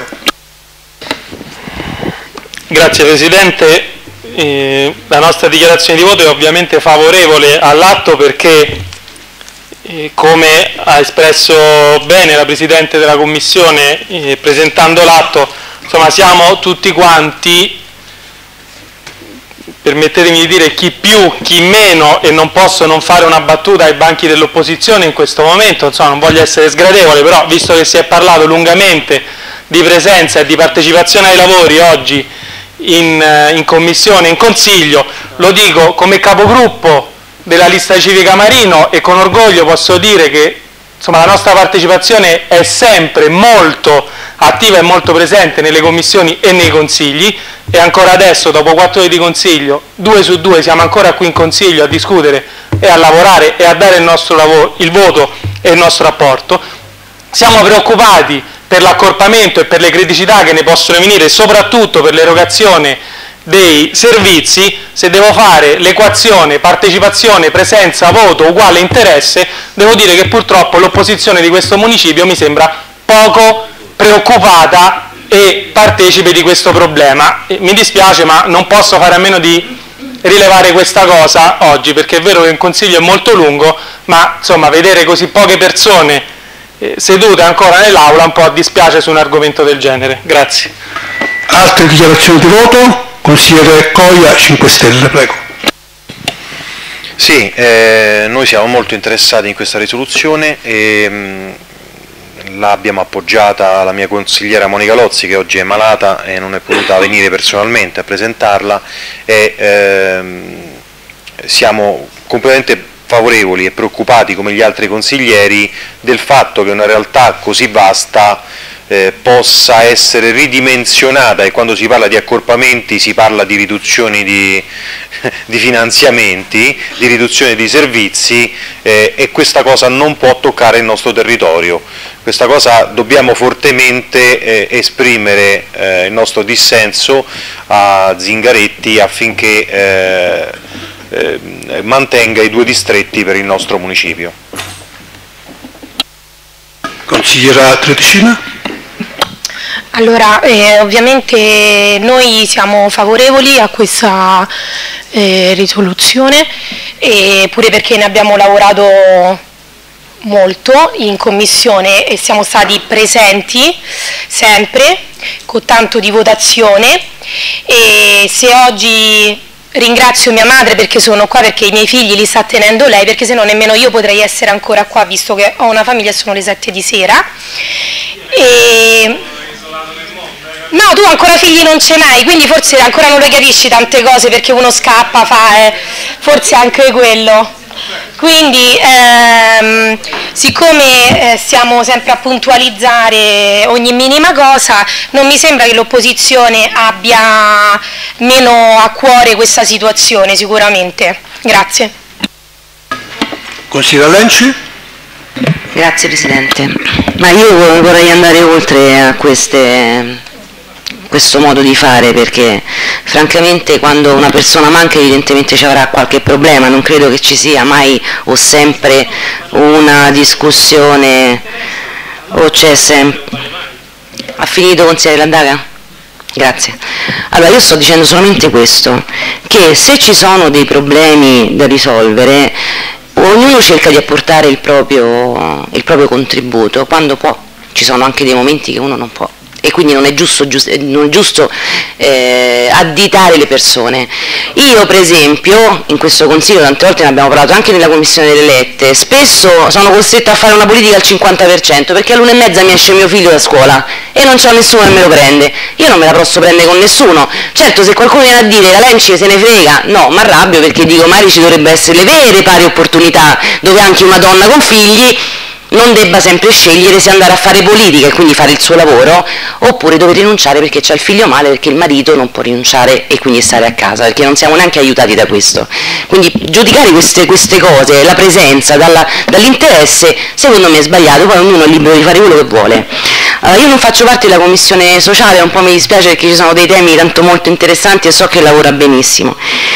Speaker 10: Grazie Presidente, la nostra dichiarazione di voto è ovviamente favorevole all'atto perché come ha espresso bene la Presidente della Commissione presentando l'atto, insomma siamo tutti quanti, permettetemi di dire chi più, chi meno, e non posso non fare una battuta ai banchi dell'opposizione in questo momento, insomma non voglio essere sgradevole, però visto che si è parlato lungamente di presenza e di partecipazione ai lavori oggi in Commissione, in Consiglio, lo dico come capogruppo della lista civica Marino e con orgoglio posso dire che insomma, la nostra partecipazione è sempre molto attiva e molto presente nelle commissioni e nei consigli, e ancora adesso dopo 4 ore di consiglio, 2 su 2 siamo ancora qui in consiglio a discutere e a lavorare e a dare il nostro lavoro, il voto e il nostro apporto. Siamo preoccupati per l'accorpamento e per le criticità che ne possono venire, soprattutto per l'erogazione dei servizi. Se devo fare l'equazione partecipazione, presenza, voto uguale interesse, devo dire che purtroppo l'opposizione di questo municipio mi sembra poco preoccupata e partecipe di questo problema. Mi dispiace, ma non posso fare a meno di rilevare questa cosa oggi, perché è vero che il Consiglio è molto lungo, ma insomma vedere così poche persone sedute ancora nell'Aula un po' dispiace su un argomento del genere. Grazie.
Speaker 1: Altre dichiarazioni di voto? Consigliere Coia, 5 Stelle, prego.
Speaker 8: Sì, noi siamo molto interessati in questa risoluzione e l'abbiamo appoggiata la mia consigliera Monica Lozzi, che oggi è malata e non è potuta venire personalmente a presentarla, e siamo completamente favorevoli e preoccupati come gli altri consiglieri del fatto che una realtà così vasta possa essere ridimensionata, e quando si parla di accorpamenti si parla di riduzioni di finanziamenti, di riduzione di servizi, e questa cosa non può toccare il nostro territorio. Questa cosa dobbiamo fortemente esprimere il nostro dissenso a Zingaretti affinché mantenga i 2 distretti per il nostro municipio.
Speaker 1: Consigliera Tredicina?
Speaker 4: Allora, ovviamente noi siamo favorevoli a questa risoluzione, pure perché ne abbiamo lavorato molto in Commissione e siamo stati presenti sempre con tanto di votazione, e se oggi ringrazio mia madre perché sono qua, perché i miei figli li sta tenendo lei, perché se no nemmeno io potrei essere ancora qua visto che ho una famiglia e sono le 7 di sera. No, tu ancora figli non ce n'hai, quindi forse ancora non le capisci tante cose, perché uno scappa, forse anche quello. Quindi siccome stiamo sempre a puntualizzare ogni minima cosa, non mi sembra che l'opposizione abbia meno a cuore questa situazione, sicuramente. Grazie.
Speaker 1: Consigliere Lenci?
Speaker 7: Grazie Presidente, ma io vorrei andare oltre a questo modo di fare, perché francamente quando una persona manca evidentemente ci avrà qualche problema, non credo che ci sia mai o sempre una discussione o c'è sempre... Ha finito consigliere Landaga? Grazie. Allora io sto dicendo solamente questo, che se ci sono dei problemi da risolvere ognuno cerca di apportare il proprio contributo quando può, ci sono anche dei momenti che uno non può e quindi non è giusto additare le persone. Io per esempio in questo consiglio tante volte ne abbiamo parlato anche nella commissione delle elette, spesso sono costretta a fare una politica al 50% perché all'1:30 mi esce mio figlio da scuola e non c'ho nessuno che me lo prende, io non me la posso prendere con nessuno. Certo, se qualcuno viene a dire la Lenci se ne frega, no, mi arrabbio perché dico magari ci dovrebbe essere le vere pari opportunità dove anche una donna con figli non debba sempre scegliere se andare a fare politica e quindi fare il suo lavoro oppure dove rinunciare perché c'è il figlio male, perché il marito non può rinunciare e quindi stare a casa, perché non siamo neanche aiutati da questo. Quindi giudicare queste cose, la presenza dall'interesse, secondo me è sbagliato, poi ognuno è libero di fare quello che vuole. Io non faccio parte della commissione sociale, un po' mi dispiace perché ci sono dei temi tanto molto interessanti e so che lavora benissimo.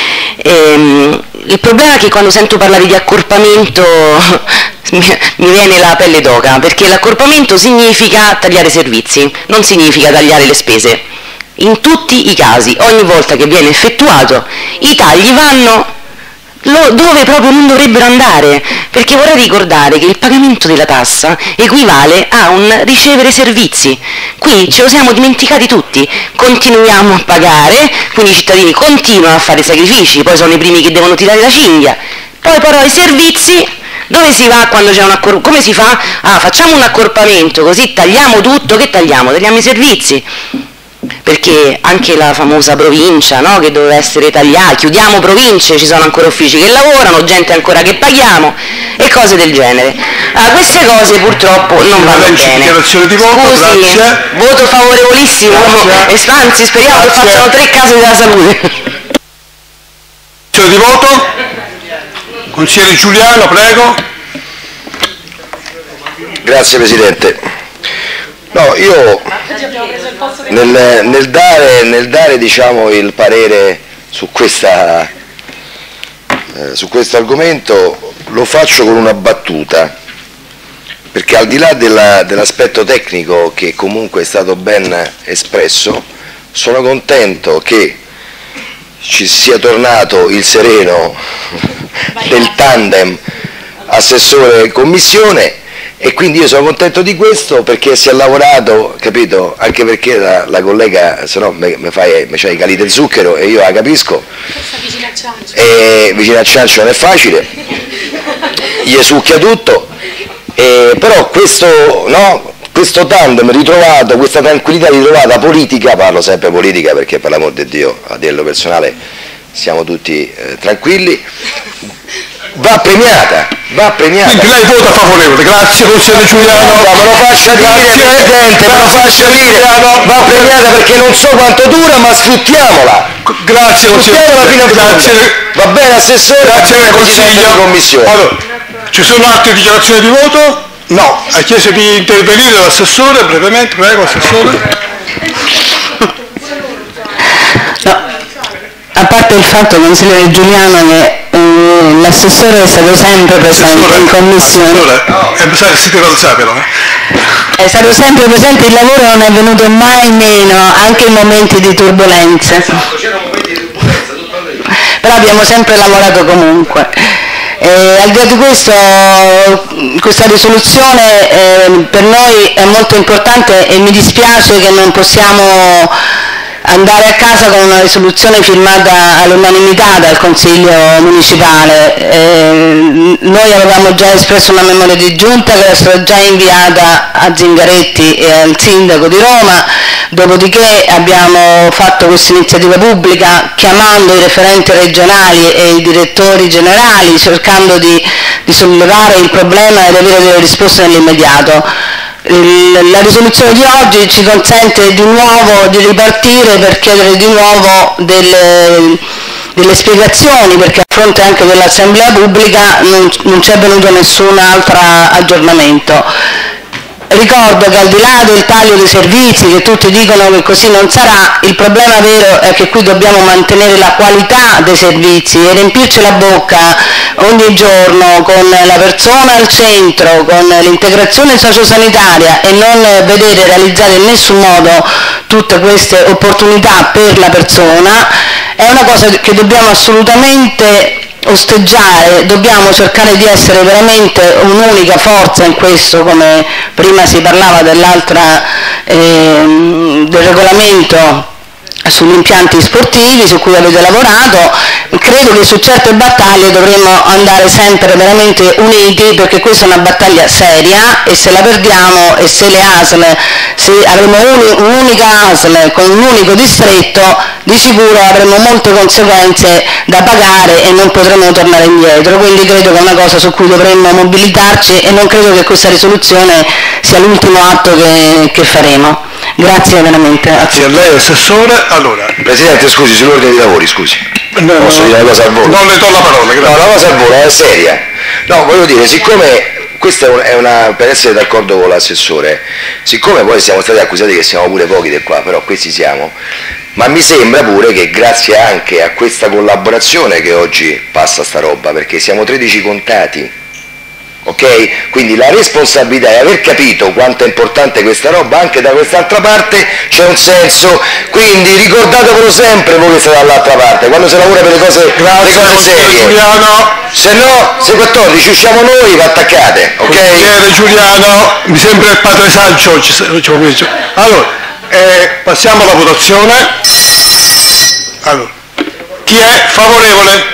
Speaker 7: Il problema è che quando sento parlare di accorpamento mi viene la pelle d'oca, perché l'accorpamento significa tagliare servizi, non significa tagliare le spese. In tutti i casi, ogni volta che viene effettuato, i tagli vanno dove proprio non dovrebbero andare, perché vorrei ricordare che il pagamento della tassa equivale a un ricevere servizi. Qui ce lo siamo dimenticati tutti, continuiamo a pagare, quindi i cittadini continuano a fare sacrifici, poi sono i primi che devono tirare la cinghia, poi però i servizi, dove si va quando c'è come si fa? Facciamo un accorpamento, così tagliamo tutto, che tagliamo? Tagliamo i servizi. Perché anche la famosa provincia, no, che doveva essere tagliata, chiudiamo province, ci sono ancora uffici che lavorano, gente ancora che paghiamo e cose del genere. Queste cose purtroppo non vanno bene. Scusi, voto favorevolissimo, anzi speriamo che facciano 3 case della salute.
Speaker 1: Di voto? Consigliere Giuliano, prego.
Speaker 12: Grazie Presidente. No, io nel dare diciamo, il parere su questo argomento lo faccio con una battuta, perché al di là dell'aspetto tecnico che comunque è stato ben espresso, sono contento che ci sia tornato il sereno del tandem assessore-commissione. E quindi io sono contento di questo perché si è lavorato, capito? Anche perché la collega, se no mi c'hai i cali del zucchero e io la capisco. E vicino a Ciancio non è facile, gli succhia tutto. Però questo tandem ritrovato, questa tranquillità ritrovata politica, parlo sempre politica perché per l'amor di Dio, a dirlo personale, siamo tutti tranquilli. Va premiata. Quindi
Speaker 1: lei vota favorevole, grazie consigliere Giuliano.
Speaker 12: Me lo faccia dire Presidente, va premiata perché non so quanto dura, ma sfruttiamola.
Speaker 1: Grazie consigliere.
Speaker 12: Va bene assessore,
Speaker 1: grazie consiglio.
Speaker 12: Commissione.
Speaker 1: Allora, ci sono altre dichiarazioni di voto? No, ha chiesto di intervenire l'assessore, brevemente, prego assessore.
Speaker 13: No, a parte il fatto consigliere Giuliano che l'assessore è stato sempre presente in commissione. È stato sempre presente, il lavoro non è venuto mai meno, anche in momenti di turbolenze. Però abbiamo sempre lavorato comunque. Al di là di questo, questa risoluzione per noi è molto importante e mi dispiace che non possiamo andare a casa con una risoluzione firmata all'unanimità dal Consiglio Municipale. Noi avevamo già espresso una memoria di giunta che era stata già inviata a Zingaretti e al Sindaco di Roma, Dopodiché abbiamo fatto questa iniziativa pubblica chiamando i referenti regionali e i direttori generali, cercando di sollevare il problema e di avere delle risposte nell'immediato. La risoluzione di oggi ci consente di nuovo di ripartire per chiedere di nuovo delle spiegazioni, perché a fronte anche dell'assemblea pubblica non c'è venuto nessun altro aggiornamento. Ricordo che al di là del taglio dei servizi, che tutti dicono che così non sarà, il problema vero è che qui dobbiamo mantenere la qualità dei servizi e riempirci la bocca ogni giorno con la persona al centro, con l'integrazione sociosanitaria e non vedere realizzate in nessun modo tutte queste opportunità per la persona, è una cosa che dobbiamo assolutamente osteggiare. Dobbiamo cercare di essere veramente un'unica forza in questo, come prima si parlava dell'altra del regolamento sugli impianti sportivi su cui avete lavorato. Credo che su certe battaglie dovremmo andare sempre veramente uniti, perché questa è una battaglia seria e se la perdiamo, e se le ASL, se avremo un'unica ASL con un unico distretto, di sicuro avremo molte conseguenze da pagare e non potremo tornare indietro. Quindi credo che è una cosa su cui dovremmo mobilitarci e non credo che questa risoluzione sia l'ultimo atto che faremo. Grazie veramente.
Speaker 1: Grazie a lei, Assessore. Allora,
Speaker 12: Presidente, scusi, sull'ordine dei lavori, scusi. Posso dire una cosa al volo?
Speaker 1: Non le do la parola, grazie.
Speaker 12: No, la cosa al volo è seria. No, voglio dire, siccome questa è una, per essere d'accordo con l'assessore, siccome poi siamo stati accusati che siamo pure pochi di qua, però questi siamo, ma mi sembra pure che grazie anche a questa collaborazione che oggi passa sta roba, perché siamo 13 contati, ok? Quindi la responsabilità è aver capito quanto è importante questa roba, anche da quest'altra parte c'è un senso, quindi ricordatevelo sempre voi che state dall'altra parte, quando si lavora per le cose serie, se no, se 14 usciamo noi, vi attaccate, ok?
Speaker 1: Consigliere Giuliano, mi sembra il padre Sancio, allora, passiamo alla votazione. Allora, chi è favorevole?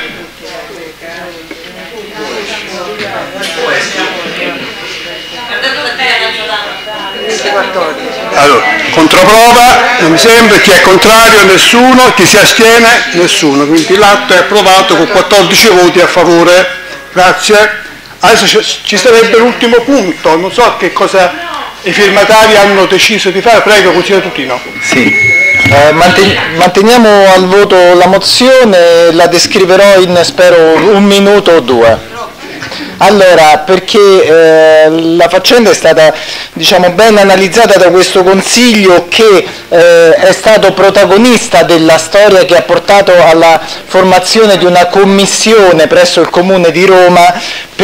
Speaker 1: Allora, controprova, non mi sembra, chi è contrario? Nessuno, chi si astiene? Nessuno, quindi l'atto è approvato con 14 voti a favore. Grazie. Adesso ci sarebbe l'ultimo punto, non so che cosa i firmatari hanno deciso di fare. Prego, consigliere Tutino.
Speaker 14: Sì. Manteniamo al voto la mozione, la descriverò in, spero, 1 minuto o 2. Allora, perché la faccenda è stata, diciamo, ben analizzata da questo Consiglio che è stato protagonista della storia che ha portato alla formazione di una commissione presso il Comune di Roma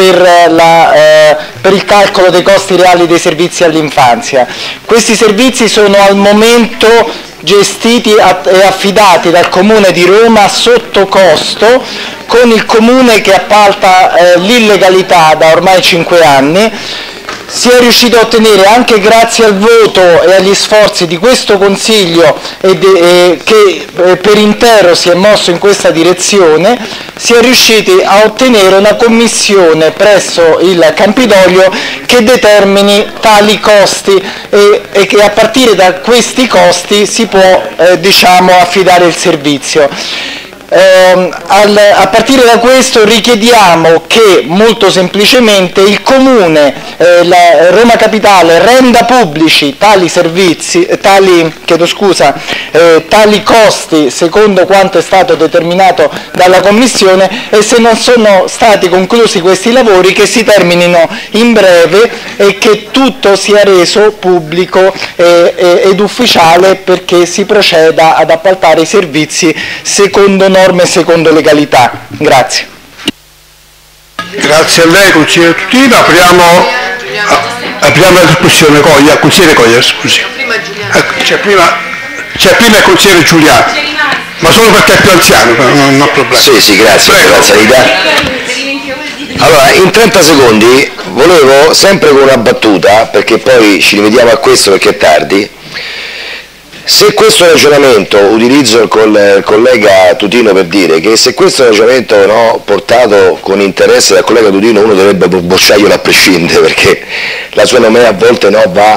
Speaker 14: per il calcolo dei costi reali dei servizi all'infanzia. Questi servizi sono al momento gestiti e affidati dal Comune di Roma sotto costo, con il Comune che appalta l'illegalità da ormai 5 anni. Si è riuscito a ottenere, anche grazie al voto e agli sforzi di questo Consiglio che per intero si è mosso in questa direzione, si è riusciti a ottenere una commissione presso il Campidoglio che determini tali costi e che a partire da questi costi si può diciamo, affidare il servizio. A partire da questo richiediamo che molto semplicemente il Comune, la Roma Capitale, renda pubblici tali servizi, tali costi secondo quanto è stato determinato dalla Commissione, e se non sono stati conclusi questi lavori che si terminino in breve e che tutto sia reso pubblico ed ufficiale, perché si proceda ad appaltare i servizi secondo norme, secondo legalità. Grazie.
Speaker 1: Grazie a lei, consigliere Tutino. Apriamo la discussione. Consigliere Coglia, scusi. C'è prima il consigliere Giuliano, ma solo perché è più anziano, non ho problemi.
Speaker 12: Sì, grazie per l'anzianità. Allora, in 30 secondi volevo, sempre con una battuta, perché poi ci rivediamo a questo perché è tardi, Se questo ragionamento, utilizzo il collega Tutino per dire che se questo ragionamento portato con interesse dal collega Tutino, uno dovrebbe bocciarglielo a prescindere, perché la sua nomea a volte va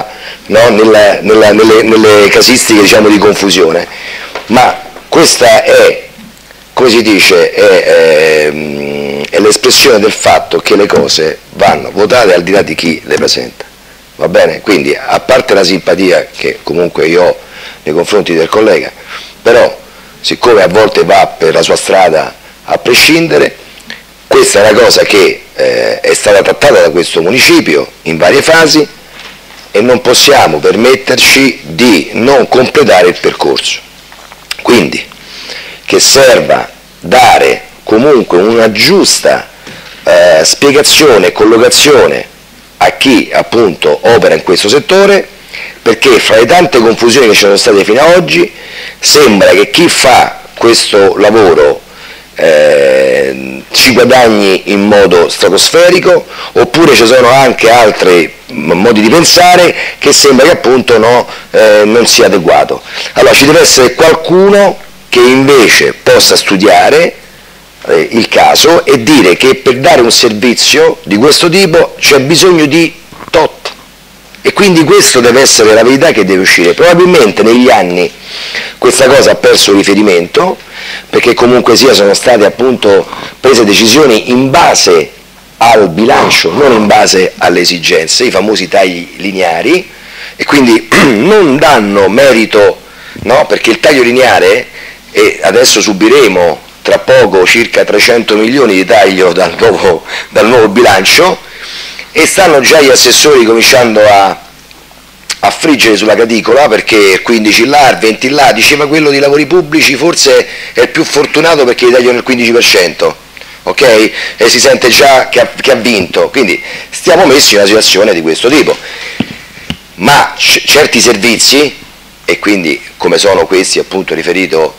Speaker 12: nelle casistiche, diciamo, di confusione, ma questa è, come si dice, è l'espressione del fatto che le cose vanno votate al di là di chi le presenta, va bene? Quindi, a parte la simpatia che comunque io ho nei confronti del collega, però siccome a volte va per la sua strada a prescindere, questa è una cosa che è stata trattata da questo municipio in varie fasi e non possiamo permetterci di non completare il percorso. Quindi che serva dare comunque una giusta spiegazione e collocazione a chi appunto opera in questo settore, perché fra le tante confusioni che ci sono state fino ad oggi sembra che chi fa questo lavoro ci guadagni in modo stratosferico, oppure ci sono anche altri modi di pensare che sembra che appunto non sia adeguato. Allora ci deve essere qualcuno che invece possa studiare il caso e dire che per dare un servizio di questo tipo c'è bisogno di tot. E quindi questo deve essere la verità che deve uscire. Probabilmente negli anni questa cosa ha perso riferimento, perché comunque sia sono state appunto prese decisioni in base al bilancio, non in base alle esigenze, i famosi tagli lineari, e quindi non danno merito, perché il taglio lineare, e adesso subiremo tra poco circa 300 milioni di taglio dal nuovo bilancio, e stanno già gli assessori cominciando a friggere sulla graticola, perché 15 là, 20 là, diceva quello di lavori pubblici forse è il più fortunato perché gli tagliano il 15%, ok? E si sente già che ha vinto, quindi stiamo messi in una situazione di questo tipo. Ma certi servizi, e quindi come sono questi appunto riferito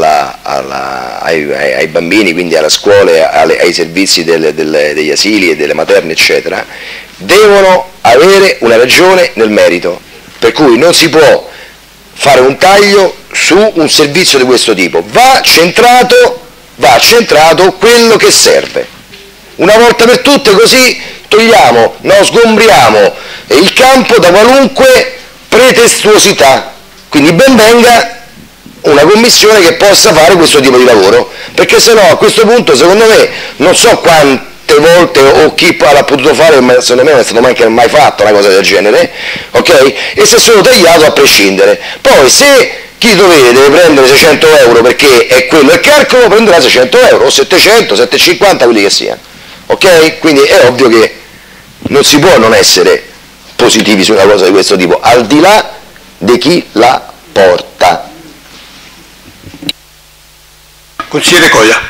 Speaker 12: ai bambini, quindi alla scuola, ai servizi degli asili e delle materne eccetera, devono avere una ragione nel merito, per cui non si può fare un taglio su un servizio di questo tipo, va centrato quello che serve una volta per tutte, così sgombriamo il campo da qualunque pretestuosità. Quindi ben venga una commissione che possa fare questo tipo di lavoro, perché sennò a questo punto secondo me non so quante volte o chi l'ha potuto fare, ma secondo me non è stato mai fatto una cosa del genere, ok? E si è solo tagliato a prescindere. Poi se chi deve prendere 600 euro perché è quello il calcolo, prenderà 600 euro o 700, 750, quelli che siano, ok? Quindi è ovvio che non si può non essere positivi su una cosa di questo tipo, al di là di chi la porta.
Speaker 1: Consigliere Coia.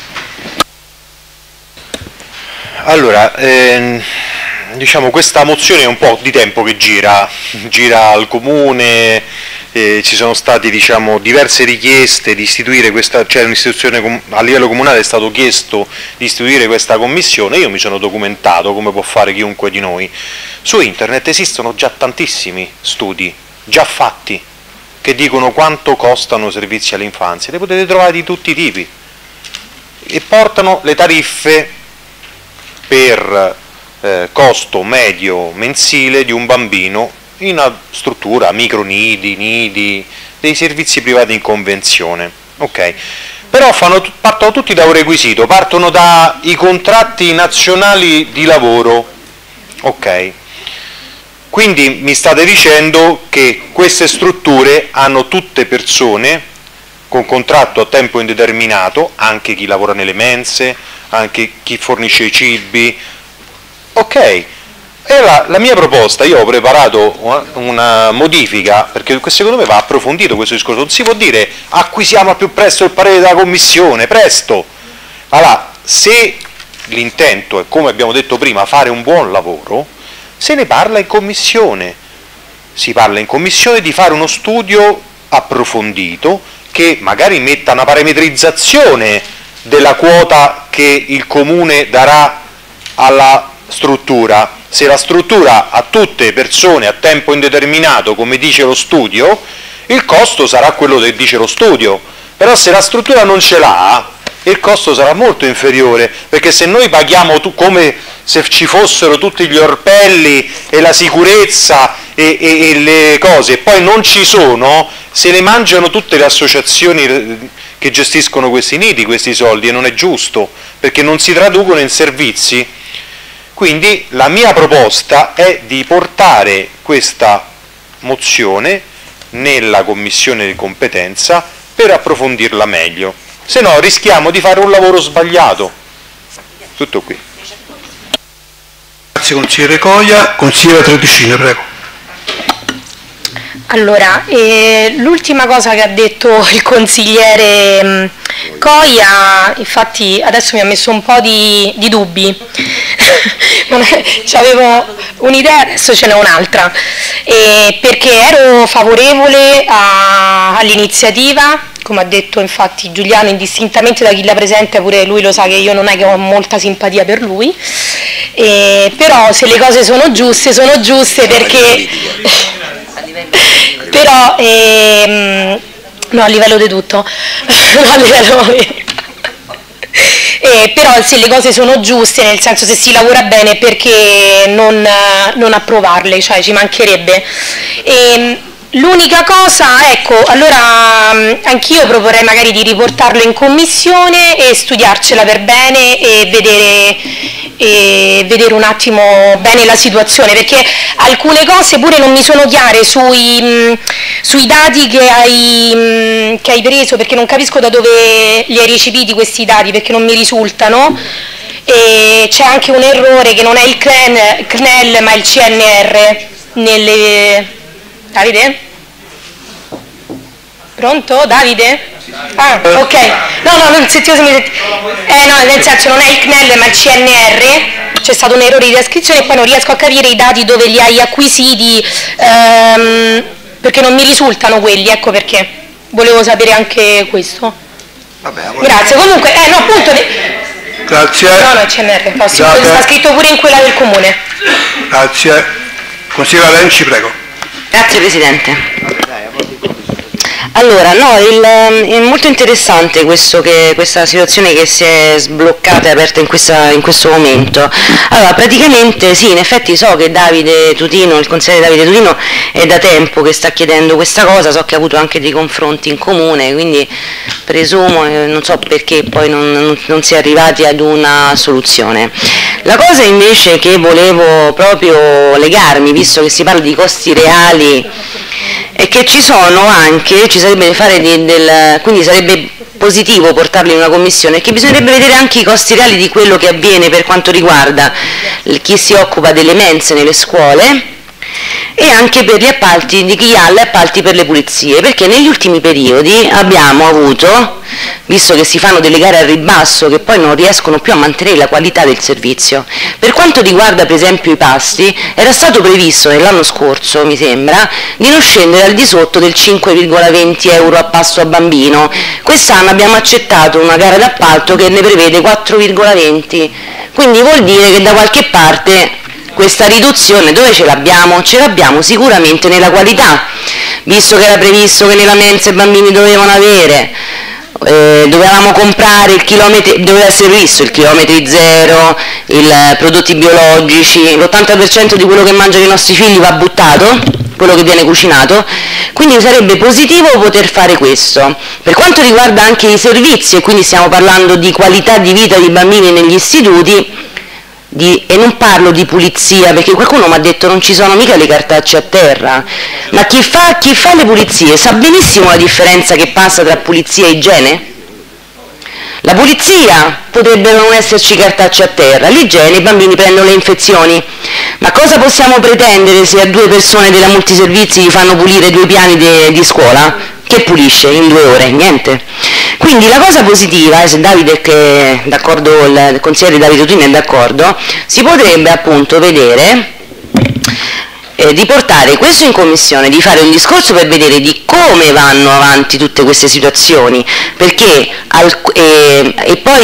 Speaker 8: Allora, diciamo questa mozione è un po' di tempo che gira al Comune, ci sono state diverse richieste di istituire questa, cioè un'istituzione a livello comunale è stato chiesto di istituire questa commissione. Io mi sono documentato, come può fare chiunque di noi. Su internet esistono già tantissimi studi, già fatti, che dicono quanto costano i servizi all'infanzia, li potete trovare di tutti i tipi, e portano le tariffe per costo medio mensile di un bambino in una struttura, micronidi, nidi, dei servizi privati in convenzione, ok? Però partono tutti da un requisito, partono dai contratti nazionali di lavoro, ok? Quindi mi state dicendo che queste strutture hanno tutte persone con contratto a tempo indeterminato, anche chi lavora nelle mense, anche chi fornisce i cibi, ok? E la mia proposta, io ho preparato una modifica, perché secondo me va approfondito questo discorso, non si può dire acquisiamo al più presto il parere della Commissione, presto. Allora, se l'intento è, come abbiamo detto prima, fare un buon lavoro, se ne parla in Commissione, si parla in Commissione di fare uno studio approfondito che magari metta una parametrizzazione della quota che il Comune darà alla struttura. Se la struttura ha tutte persone a tempo indeterminato, come dice lo studio, il costo sarà quello che dice lo studio, però se la struttura non ce l'ha, il costo sarà molto inferiore, perché se noi paghiamo come se ci fossero tutti gli orpelli e la sicurezza e le cose, e poi non ci sono, se le mangiano tutte le associazioni che gestiscono questi nidi, questi soldi, e non è giusto, perché non si traducono in servizi. Quindi la mia proposta è di portare questa mozione nella commissione di competenza per approfondirla meglio, se no rischiamo di fare un lavoro sbagliato. Tutto qui.
Speaker 1: Grazie consigliere Coia. Consigliere Tredicini, prego.
Speaker 4: Allora, l'ultima cosa che ha detto il consigliere Coia, infatti adesso mi ha messo un po' di dubbi, avevo un'idea, adesso ce n'è un'altra, perché ero favorevole all'iniziativa, come ha detto infatti Giuliano, indistintamente da chi la presenta, pure lui lo sa che io non è che ho molta simpatia per lui, però se le cose sono giuste perché... però no, a livello di tutto no, a livello però se le cose sono giuste, nel senso se si lavora bene, perché non approvarle, cioè ci mancherebbe. L'unica cosa, ecco, allora anch'io proporrei magari di riportarlo in commissione e studiarcela per bene e vedere un attimo bene la situazione, perché alcune cose pure non mi sono chiare sui dati che hai preso, perché non capisco da dove li hai recepiti questi dati, perché non mi risultano, e c'è anche un errore che non è il CNEL ma il CNR nelle... Davide? Pronto? Davide? Ah, ok. No, non sentivo se mi senti. No, nel senso non è il CNEL ma il CNR, c'è stato un errore di descrizione e poi non riesco a capire i dati dove li hai acquisiti, perché non mi risultano quelli, ecco perché. Volevo sapere anche questo.
Speaker 1: Vabbè,
Speaker 4: grazie, comunque, no, appunto...
Speaker 1: Grazie.
Speaker 4: No, il CNR, sta scritto pure in quella del comune.
Speaker 1: Grazie. Consigliere Lenci, prego.
Speaker 7: Grazie Presidente. Allora, no, è molto interessante questa situazione che si è sbloccata e aperta in questo momento. Allora, praticamente sì, in effetti so che Davide Tutino, il consigliere Davide Tutino, è da tempo che sta chiedendo questa cosa, so che ha avuto anche dei confronti in comune, quindi presumo, non so perché poi non si è arrivati ad una soluzione. La cosa invece che volevo proprio legarmi, visto che si parla di costi reali, è che ci sarebbe da fare quindi sarebbe positivo portarli in una commissione, che bisognerebbe vedere anche i costi reali di quello che avviene per quanto riguarda chi si occupa delle mense nelle scuole e anche per gli appalti, di chi ha gli appalti per le pulizie, perché negli ultimi periodi abbiamo avuto, visto che si fanno delle gare al ribasso che poi non riescono più a mantenere la qualità del servizio. Per quanto riguarda per esempio i pasti, era stato previsto nell'anno scorso, mi sembra, di non scendere al di sotto del 5,20 euro a pasto a bambino. Quest'anno abbiamo accettato una gara d'appalto che ne prevede 4,20, quindi vuol dire che da qualche parte questa riduzione dove ce l'abbiamo? Ce l'abbiamo sicuramente nella qualità, visto che era previsto che nella mensa i bambini dovevano avere, dovevamo comprare doveva essere visto il chilometri zero, i prodotti biologici, l'80% di quello che mangiano i nostri figli va buttato, quello che viene cucinato, quindi sarebbe positivo poter fare questo. Per quanto riguarda anche i servizi, e quindi stiamo parlando di qualità di vita dei bambini negli istituti, e non parlo di pulizia, perché qualcuno mi ha detto non ci sono mica le cartacce a terra, ma chi fa le pulizie sa benissimo la differenza che passa tra pulizia e igiene. La pulizia potrebbero non esserci cartacce a terra, l'igiene i bambini prendono le infezioni, ma cosa possiamo pretendere se a 2 persone della multiservizi gli fanno pulire 2 piani di scuola? Che pulisce in 2 ore? Niente. Quindi la cosa positiva, se Davide è d'accordo, il consigliere Davide Tutino è d'accordo, si potrebbe appunto vedere di portare questo in commissione, di fare un discorso per vedere di come vanno avanti tutte queste situazioni, perché e poi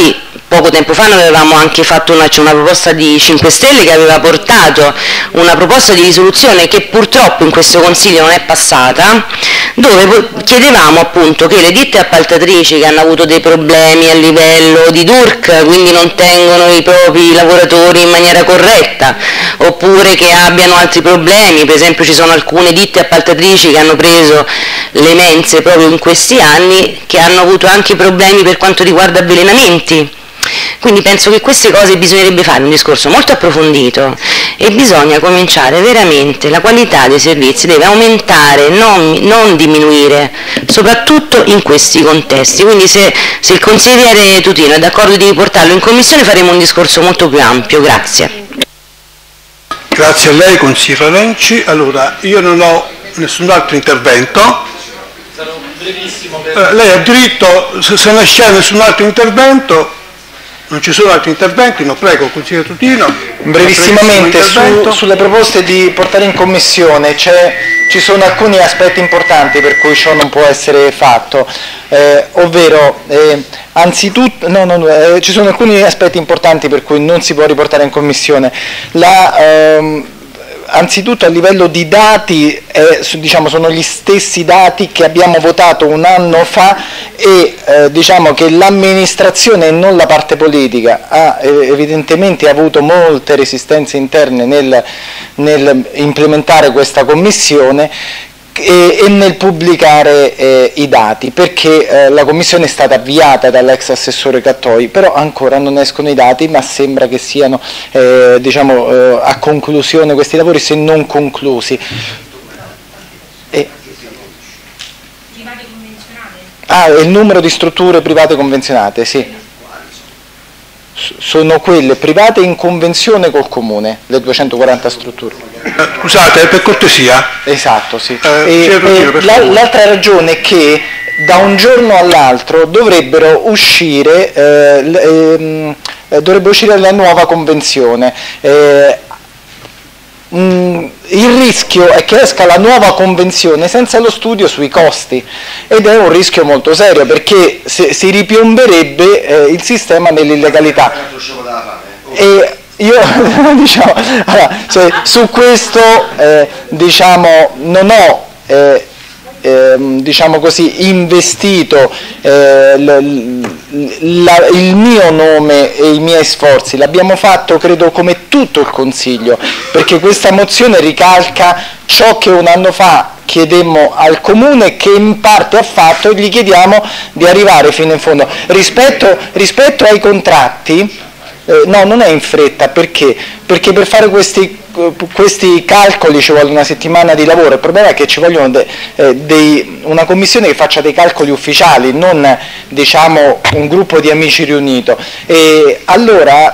Speaker 7: poco tempo fa noi avevamo anche fatto una proposta di 5 Stelle che aveva portato una proposta di risoluzione che purtroppo in questo Consiglio non è passata, dove chiedevamo appunto che le ditte appaltatrici che hanno avuto dei problemi a livello di DURC, quindi non tengono i propri lavoratori in maniera corretta, oppure che abbiano altri problemi, per esempio ci sono alcune ditte appaltatrici che hanno preso le mense proprio in questi anni che hanno avuto anche problemi per quanto riguarda avvelenamenti. Quindi penso che queste cose bisognerebbe fare un discorso molto approfondito e bisogna cominciare veramente, la qualità dei servizi deve aumentare, non diminuire, soprattutto in questi contesti. Quindi se il consigliere Tutino è d'accordo di riportarlo in commissione faremo un discorso molto più ampio. Grazie.
Speaker 1: Grazie a lei, consigliere Renci. Allora, io non ho nessun altro intervento. Lei ha diritto, se non c'è nessun altro intervento. Non ci sono altri interventi, no, prego, consigliere Tutino.
Speaker 14: Brevissimamente, sulle proposte di portare in commissione ci sono alcuni aspetti importanti per cui ciò non può essere fatto, ovvero anzitutto, ci sono alcuni aspetti importanti per cui non si può riportare in commissione. Anzitutto a livello di dati, diciamo, sono gli stessi dati che abbiamo votato un anno fa e diciamo che l'amministrazione e non la parte politica ha evidentemente avuto molte resistenze interne nel implementare questa commissione e nel pubblicare i dati, perché la commissione è stata avviata dall'ex assessore Cattoi, però ancora non escono i dati, ma sembra che siano diciamo, a conclusione questi lavori, se non conclusi.
Speaker 4: Private convenzionate?
Speaker 14: Il numero di strutture private convenzionate, sì. Sono quelle private in convenzione col comune, le 240 strutture.
Speaker 1: Scusate, per cortesia.
Speaker 14: Esatto, sì. L'altra ragione è che da un giorno all'altro dovrebbe uscire la nuova convenzione. Il rischio è che esca la nuova convenzione senza lo studio sui costi ed è un rischio molto serio, perché si ripiomberebbe il sistema nell'illegalità. E io diciamo, allora, su questo diciamo, non ho diciamo così, investito il mio nome e i miei sforzi, l'abbiamo fatto credo come tutto il Consiglio, perché questa mozione ricalca ciò che un anno fa chiedemmo al Comune, che in parte ha fatto, e gli chiediamo di arrivare fino in fondo. Rispetto ai contratti, no, non è in fretta, perché per fare questi calcoli ci vuole una settimana di lavoro. Il problema è che ci vogliono una commissione che faccia dei calcoli ufficiali, non diciamo un gruppo di amici riunito. E allora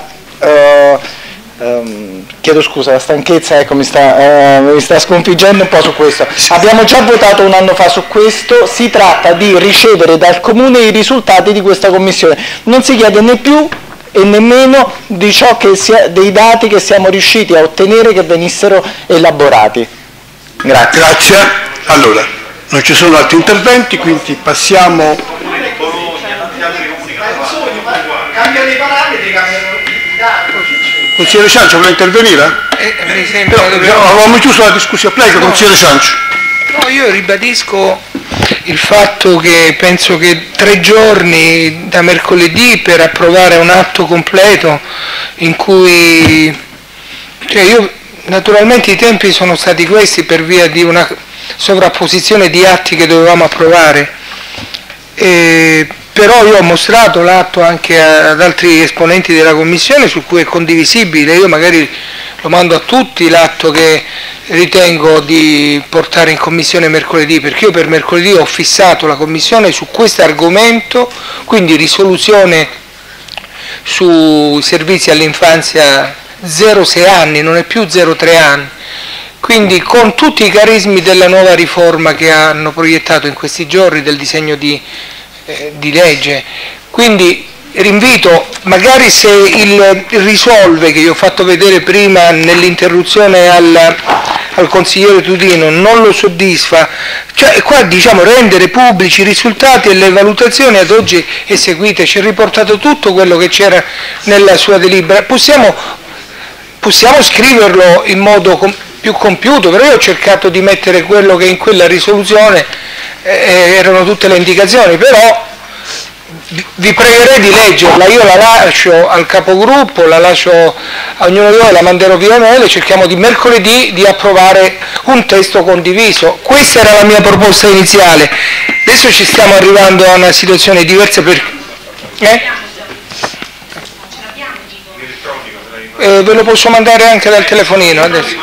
Speaker 14: chiedo scusa, la stanchezza ecco, mi sta sconfiggendo un po' su questo. Abbiamo già votato un anno fa su questo, si tratta di ricevere dal Comune i risultati di questa commissione, non si chiede né più e nemmeno di dei dati che siamo riusciti a ottenere che venissero elaborati. Grazie.
Speaker 1: Grazie. Allora, non ci sono altri interventi, quindi passiamo.
Speaker 2: Cambiano i parametri, cambiano i dati.
Speaker 1: Consigliere Ciancio, vuole intervenire?
Speaker 2: Mi sembra
Speaker 1: avevamo chiuso la discussione. Prego, consigliere Ciancio.
Speaker 2: No, io ribadisco il fatto che penso che 3 giorni da mercoledì per approvare un atto completo in cui, naturalmente i tempi sono stati questi per via di una sovrapposizione di atti che dovevamo approvare, però io ho mostrato l'atto anche ad altri esponenti della Commissione su cui è condivisibile, io magari lo mando a tutti l'atto che ritengo di portare in Commissione mercoledì, perché io per mercoledì ho fissato la Commissione su questo argomento, quindi risoluzione sui servizi all'infanzia 0-6 anni, non è più 0-3 anni, quindi con tutti i carismi della nuova riforma che hanno proiettato in questi giorni del disegno di legge. Quindi rinvito, magari se il risolve che io ho fatto vedere prima nell'interruzione al consigliere Tutino non lo soddisfa, cioè qua diciamo rendere pubblici i risultati e le valutazioni ad oggi eseguite, ci ha riportato tutto quello che c'era nella sua delibera, possiamo scriverlo in modo più compiuto, però io ho cercato di mettere quello che in quella risoluzione erano tutte le indicazioni, però vi pregherei di leggerla, io la lascio al capogruppo, la lascio a ognuno di voi, la manderò via mail e cerchiamo di mercoledì di approvare un testo condiviso. Questa era la mia proposta iniziale, adesso ci stiamo arrivando a una situazione diversa ve lo posso mandare anche dal telefonino adesso.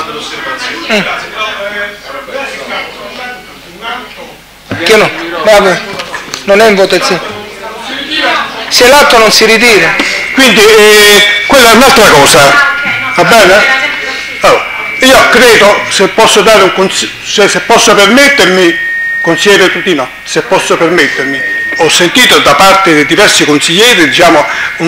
Speaker 2: Che no? Vabbè, non è in votazione. Se l'atto non si ritira.
Speaker 1: Quindi quella è un'altra cosa, va bene? Allora, io credo, se posso dare se posso permettermi, consigliere Tutino, se posso permettermi, ho sentito da parte di diversi consiglieri diciamo,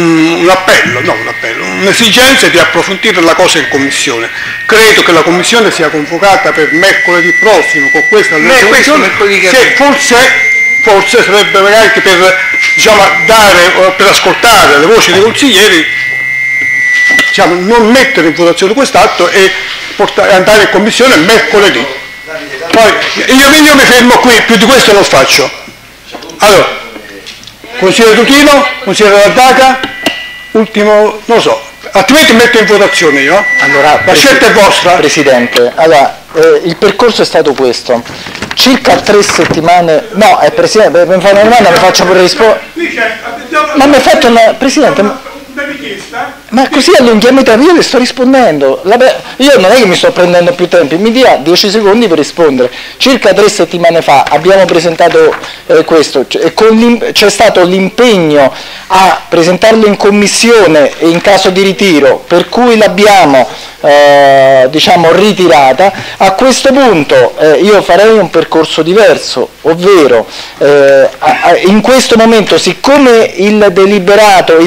Speaker 1: un'esigenza di approfondire la cosa in commissione. Credo che la commissione sia convocata per mercoledì prossimo con questa risoluzione, forse sarebbe magari che per ascoltare le voci dei consiglieri, diciamo, non mettere in votazione quest'atto e andare in commissione mercoledì. Poi io mi fermo qui, più di questo non faccio. Allora, consigliere Tutino, consigliere Laddaca, ultimo, non lo so, altrimenti metto in votazione io.
Speaker 14: Allora,
Speaker 1: la scelta è vostra.
Speaker 14: Presidente, allora, il percorso è stato questo. Circa 3 settimane, no, Presidente, mi fa una domanda, mi faccio pure rispondere. Ma mi ha fatto una, Presidente, ma così allunghiamo io le sto rispondendo. Io non è che mi sto prendendo più tempo, mi dia 10 secondi per rispondere. Circa 3 settimane fa abbiamo presentato questo, c'è stato l'impegno a presentarlo in commissione in caso di ritiro, per cui l'abbiamo diciamo ritirata. A questo punto io farei un percorso diverso, ovvero in questo momento, siccome il deliberato,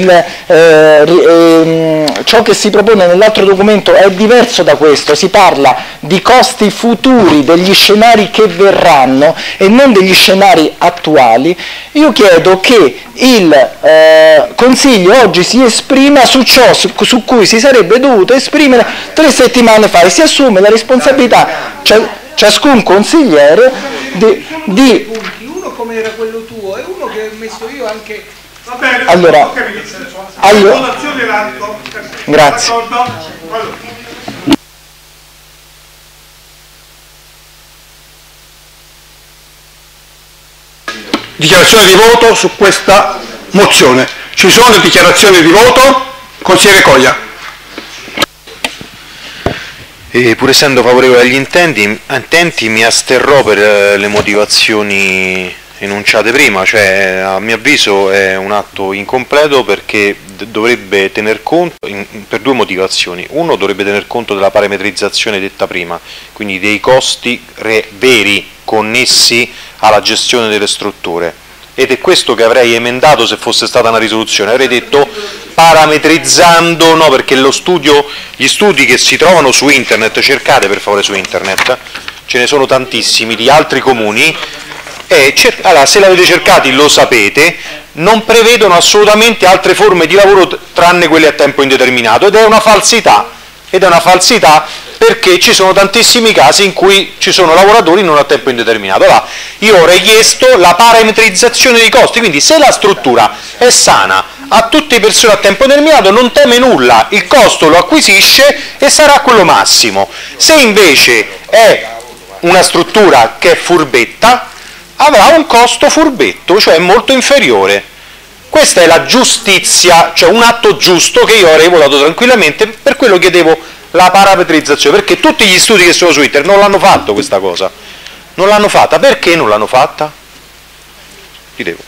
Speaker 14: ciò che si propone nell'altro documento è diverso da questo, si parla di costi futuri degli scenari che verranno e non degli scenari attuali, io chiedo che il Consiglio oggi si esprima su ciò su cui si sarebbe dovuto esprimere 3 settimane fa e si assume la responsabilità, ciascun consigliere, di
Speaker 2: uno come era quello tuo e uno che ho messo io anche.
Speaker 1: Va bene,
Speaker 14: allora, grazie.
Speaker 1: Dichiarazione di voto su questa mozione. Ci sono dichiarazioni di voto? Consigliere Coglia.
Speaker 8: Pur essendo favorevole agli intenti mi asterrò per le motivazioni enunciate prima, cioè a mio avviso è un atto incompleto perché dovrebbe tener conto, per 2 motivazioni. Uno, dovrebbe tener conto della parametrizzazione detta prima, quindi dei costi veri connessi alla gestione delle strutture, ed è questo che avrei emendato se fosse stata una risoluzione, avrei detto parametrizzando, no, perché gli studi che si trovano su internet, cercate per favore su internet, ce ne sono tantissimi di altri comuni, allora, se l'avete cercati lo sapete, non prevedono assolutamente altre forme di lavoro tranne quelle a tempo indeterminato, ed è una falsità perché ci sono tantissimi casi in cui ci sono lavoratori non a tempo indeterminato. Allora, io avrei chiesto la parametrizzazione dei costi, quindi se la struttura è sana, a tutte le persone a tempo determinato, non teme nulla, il costo lo acquisisce e sarà quello massimo. Se invece è una struttura che è furbetta, avrà un costo furbetto, cioè molto inferiore. Questa è la giustizia, cioè un atto giusto che io avrei votato tranquillamente, per quello chiedevo la parametrizzazione, perché tutti gli studi che sono su internet non l'hanno fatto questa cosa, non l'hanno fatta. Perché non l'hanno fatta? Chiedevo.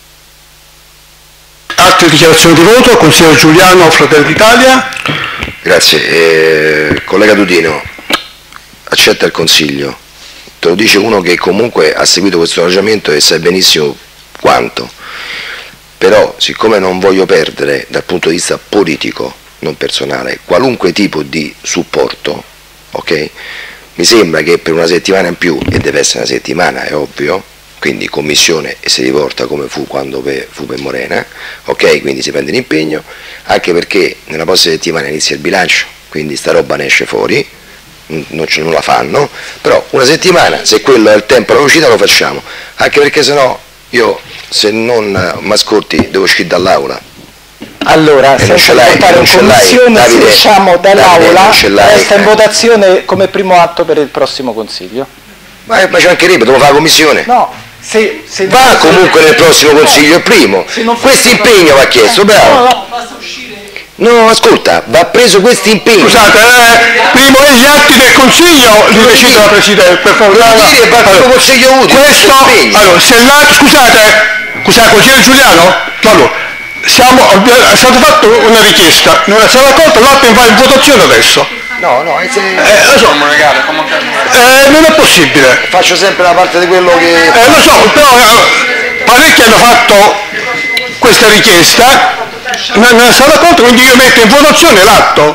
Speaker 1: Altre dichiarazioni di voto? Consigliere Giuliano, Fratelli d'Italia.
Speaker 12: Grazie. Collega Tutino, accetta il consiglio. Te lo dice uno che comunque ha seguito questo ragionamento e sa benissimo quanto. Però, siccome non voglio perdere dal punto di vista politico, non personale, qualunque tipo di supporto, ok? mi sembra che per una settimana in più, e deve essere una settimana, è ovvio, quindi commissione e si riporta come fu quando fu per Morena, ok? Quindi si prende l'impegno, anche perché nella prossima settimana inizia il bilancio, quindi sta roba ne esce fuori, non la fanno, però una settimana, se quello è il tempo della uscita, lo facciamo, anche perché sennò io, se non mi ascolti, devo uscire dall'aula.
Speaker 14: Allora, senza portare in commissione, se usciamo dall'aula, resta in votazione come primo atto per il prossimo Consiglio.
Speaker 12: Ma ci mancherebbe, devo fare la commissione?
Speaker 14: No, se
Speaker 12: va comunque nel prossimo Consiglio, il primo. Questo impegno va chiesto, bravo. No, ascolta, va preso questo impegno.
Speaker 1: Scusate, primo gli atti del Consiglio li decide la Presidente, per favore.
Speaker 12: Consiglio utile.
Speaker 1: Questo, allora, se l'atto, scusate, consigliere Giuliano? Allora, è stata fatta una richiesta, non è stata accolta, l'atto va in votazione adesso.
Speaker 12: No,
Speaker 1: lo so, non è possibile.
Speaker 12: Faccio sempre la parte di quello che...
Speaker 1: lo so, però parecchi hanno fatto questa richiesta, non è stata accolta, quindi io metto in votazione l'atto.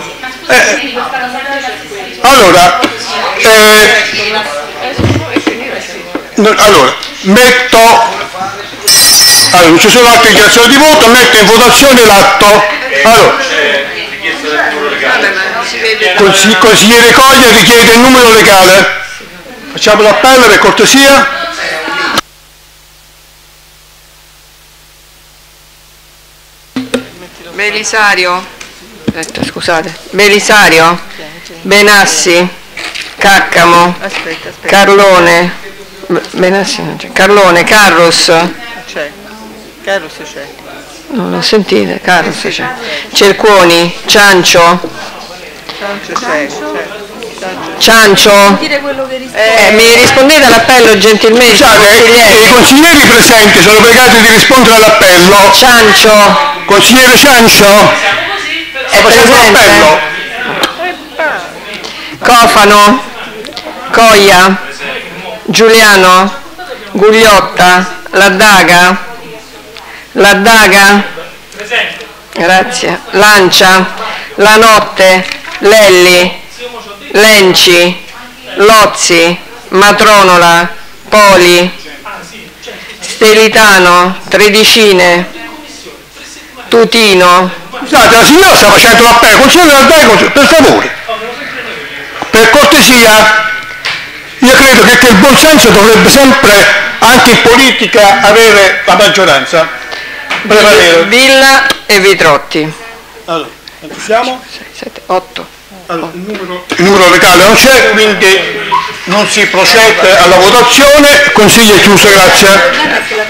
Speaker 1: Allora, non ci sono altre dichiarazioni di voto, metto in votazione l'atto. Allora, consigliere Coglia richiede il numero legale. Facciamo l'appello per cortesia.
Speaker 9: Belisario, scusate, Belisario, Benassi, Caccamo, Carlone, Benassi non c'è, Carlone, Carros.
Speaker 15: Carlos c'è.
Speaker 9: Non lo sentite, Carlos c'è. Cercuoni, Ciancio. Ciancio. Mi rispondete all'appello gentilmente?
Speaker 1: I consiglieri presenti sono pregati di rispondere all'appello.
Speaker 9: Ciancio.
Speaker 1: Consigliere Ciancio.
Speaker 9: È presente? Cofano. Coia. Giuliano. Gugliotta. Laddaga. Grazie. Lancia, Lanotte, Lelli, Lenci, Lozzi, Matronola, Poli, Stelitano, Tredicine, Tutino.
Speaker 1: Scusate, la signora sta facendo l'appello, consigliere, per favore, per cortesia, io credo che il buon senso dovrebbe sempre, anche in politica, avere la maggioranza.
Speaker 9: Villa e Vitrotti.
Speaker 1: Allora, quanti siamo?
Speaker 9: 6, 7, 8.
Speaker 1: Allora, il numero legale non c'è, quindi non si procede alla votazione. Consiglio è chiuso, grazie.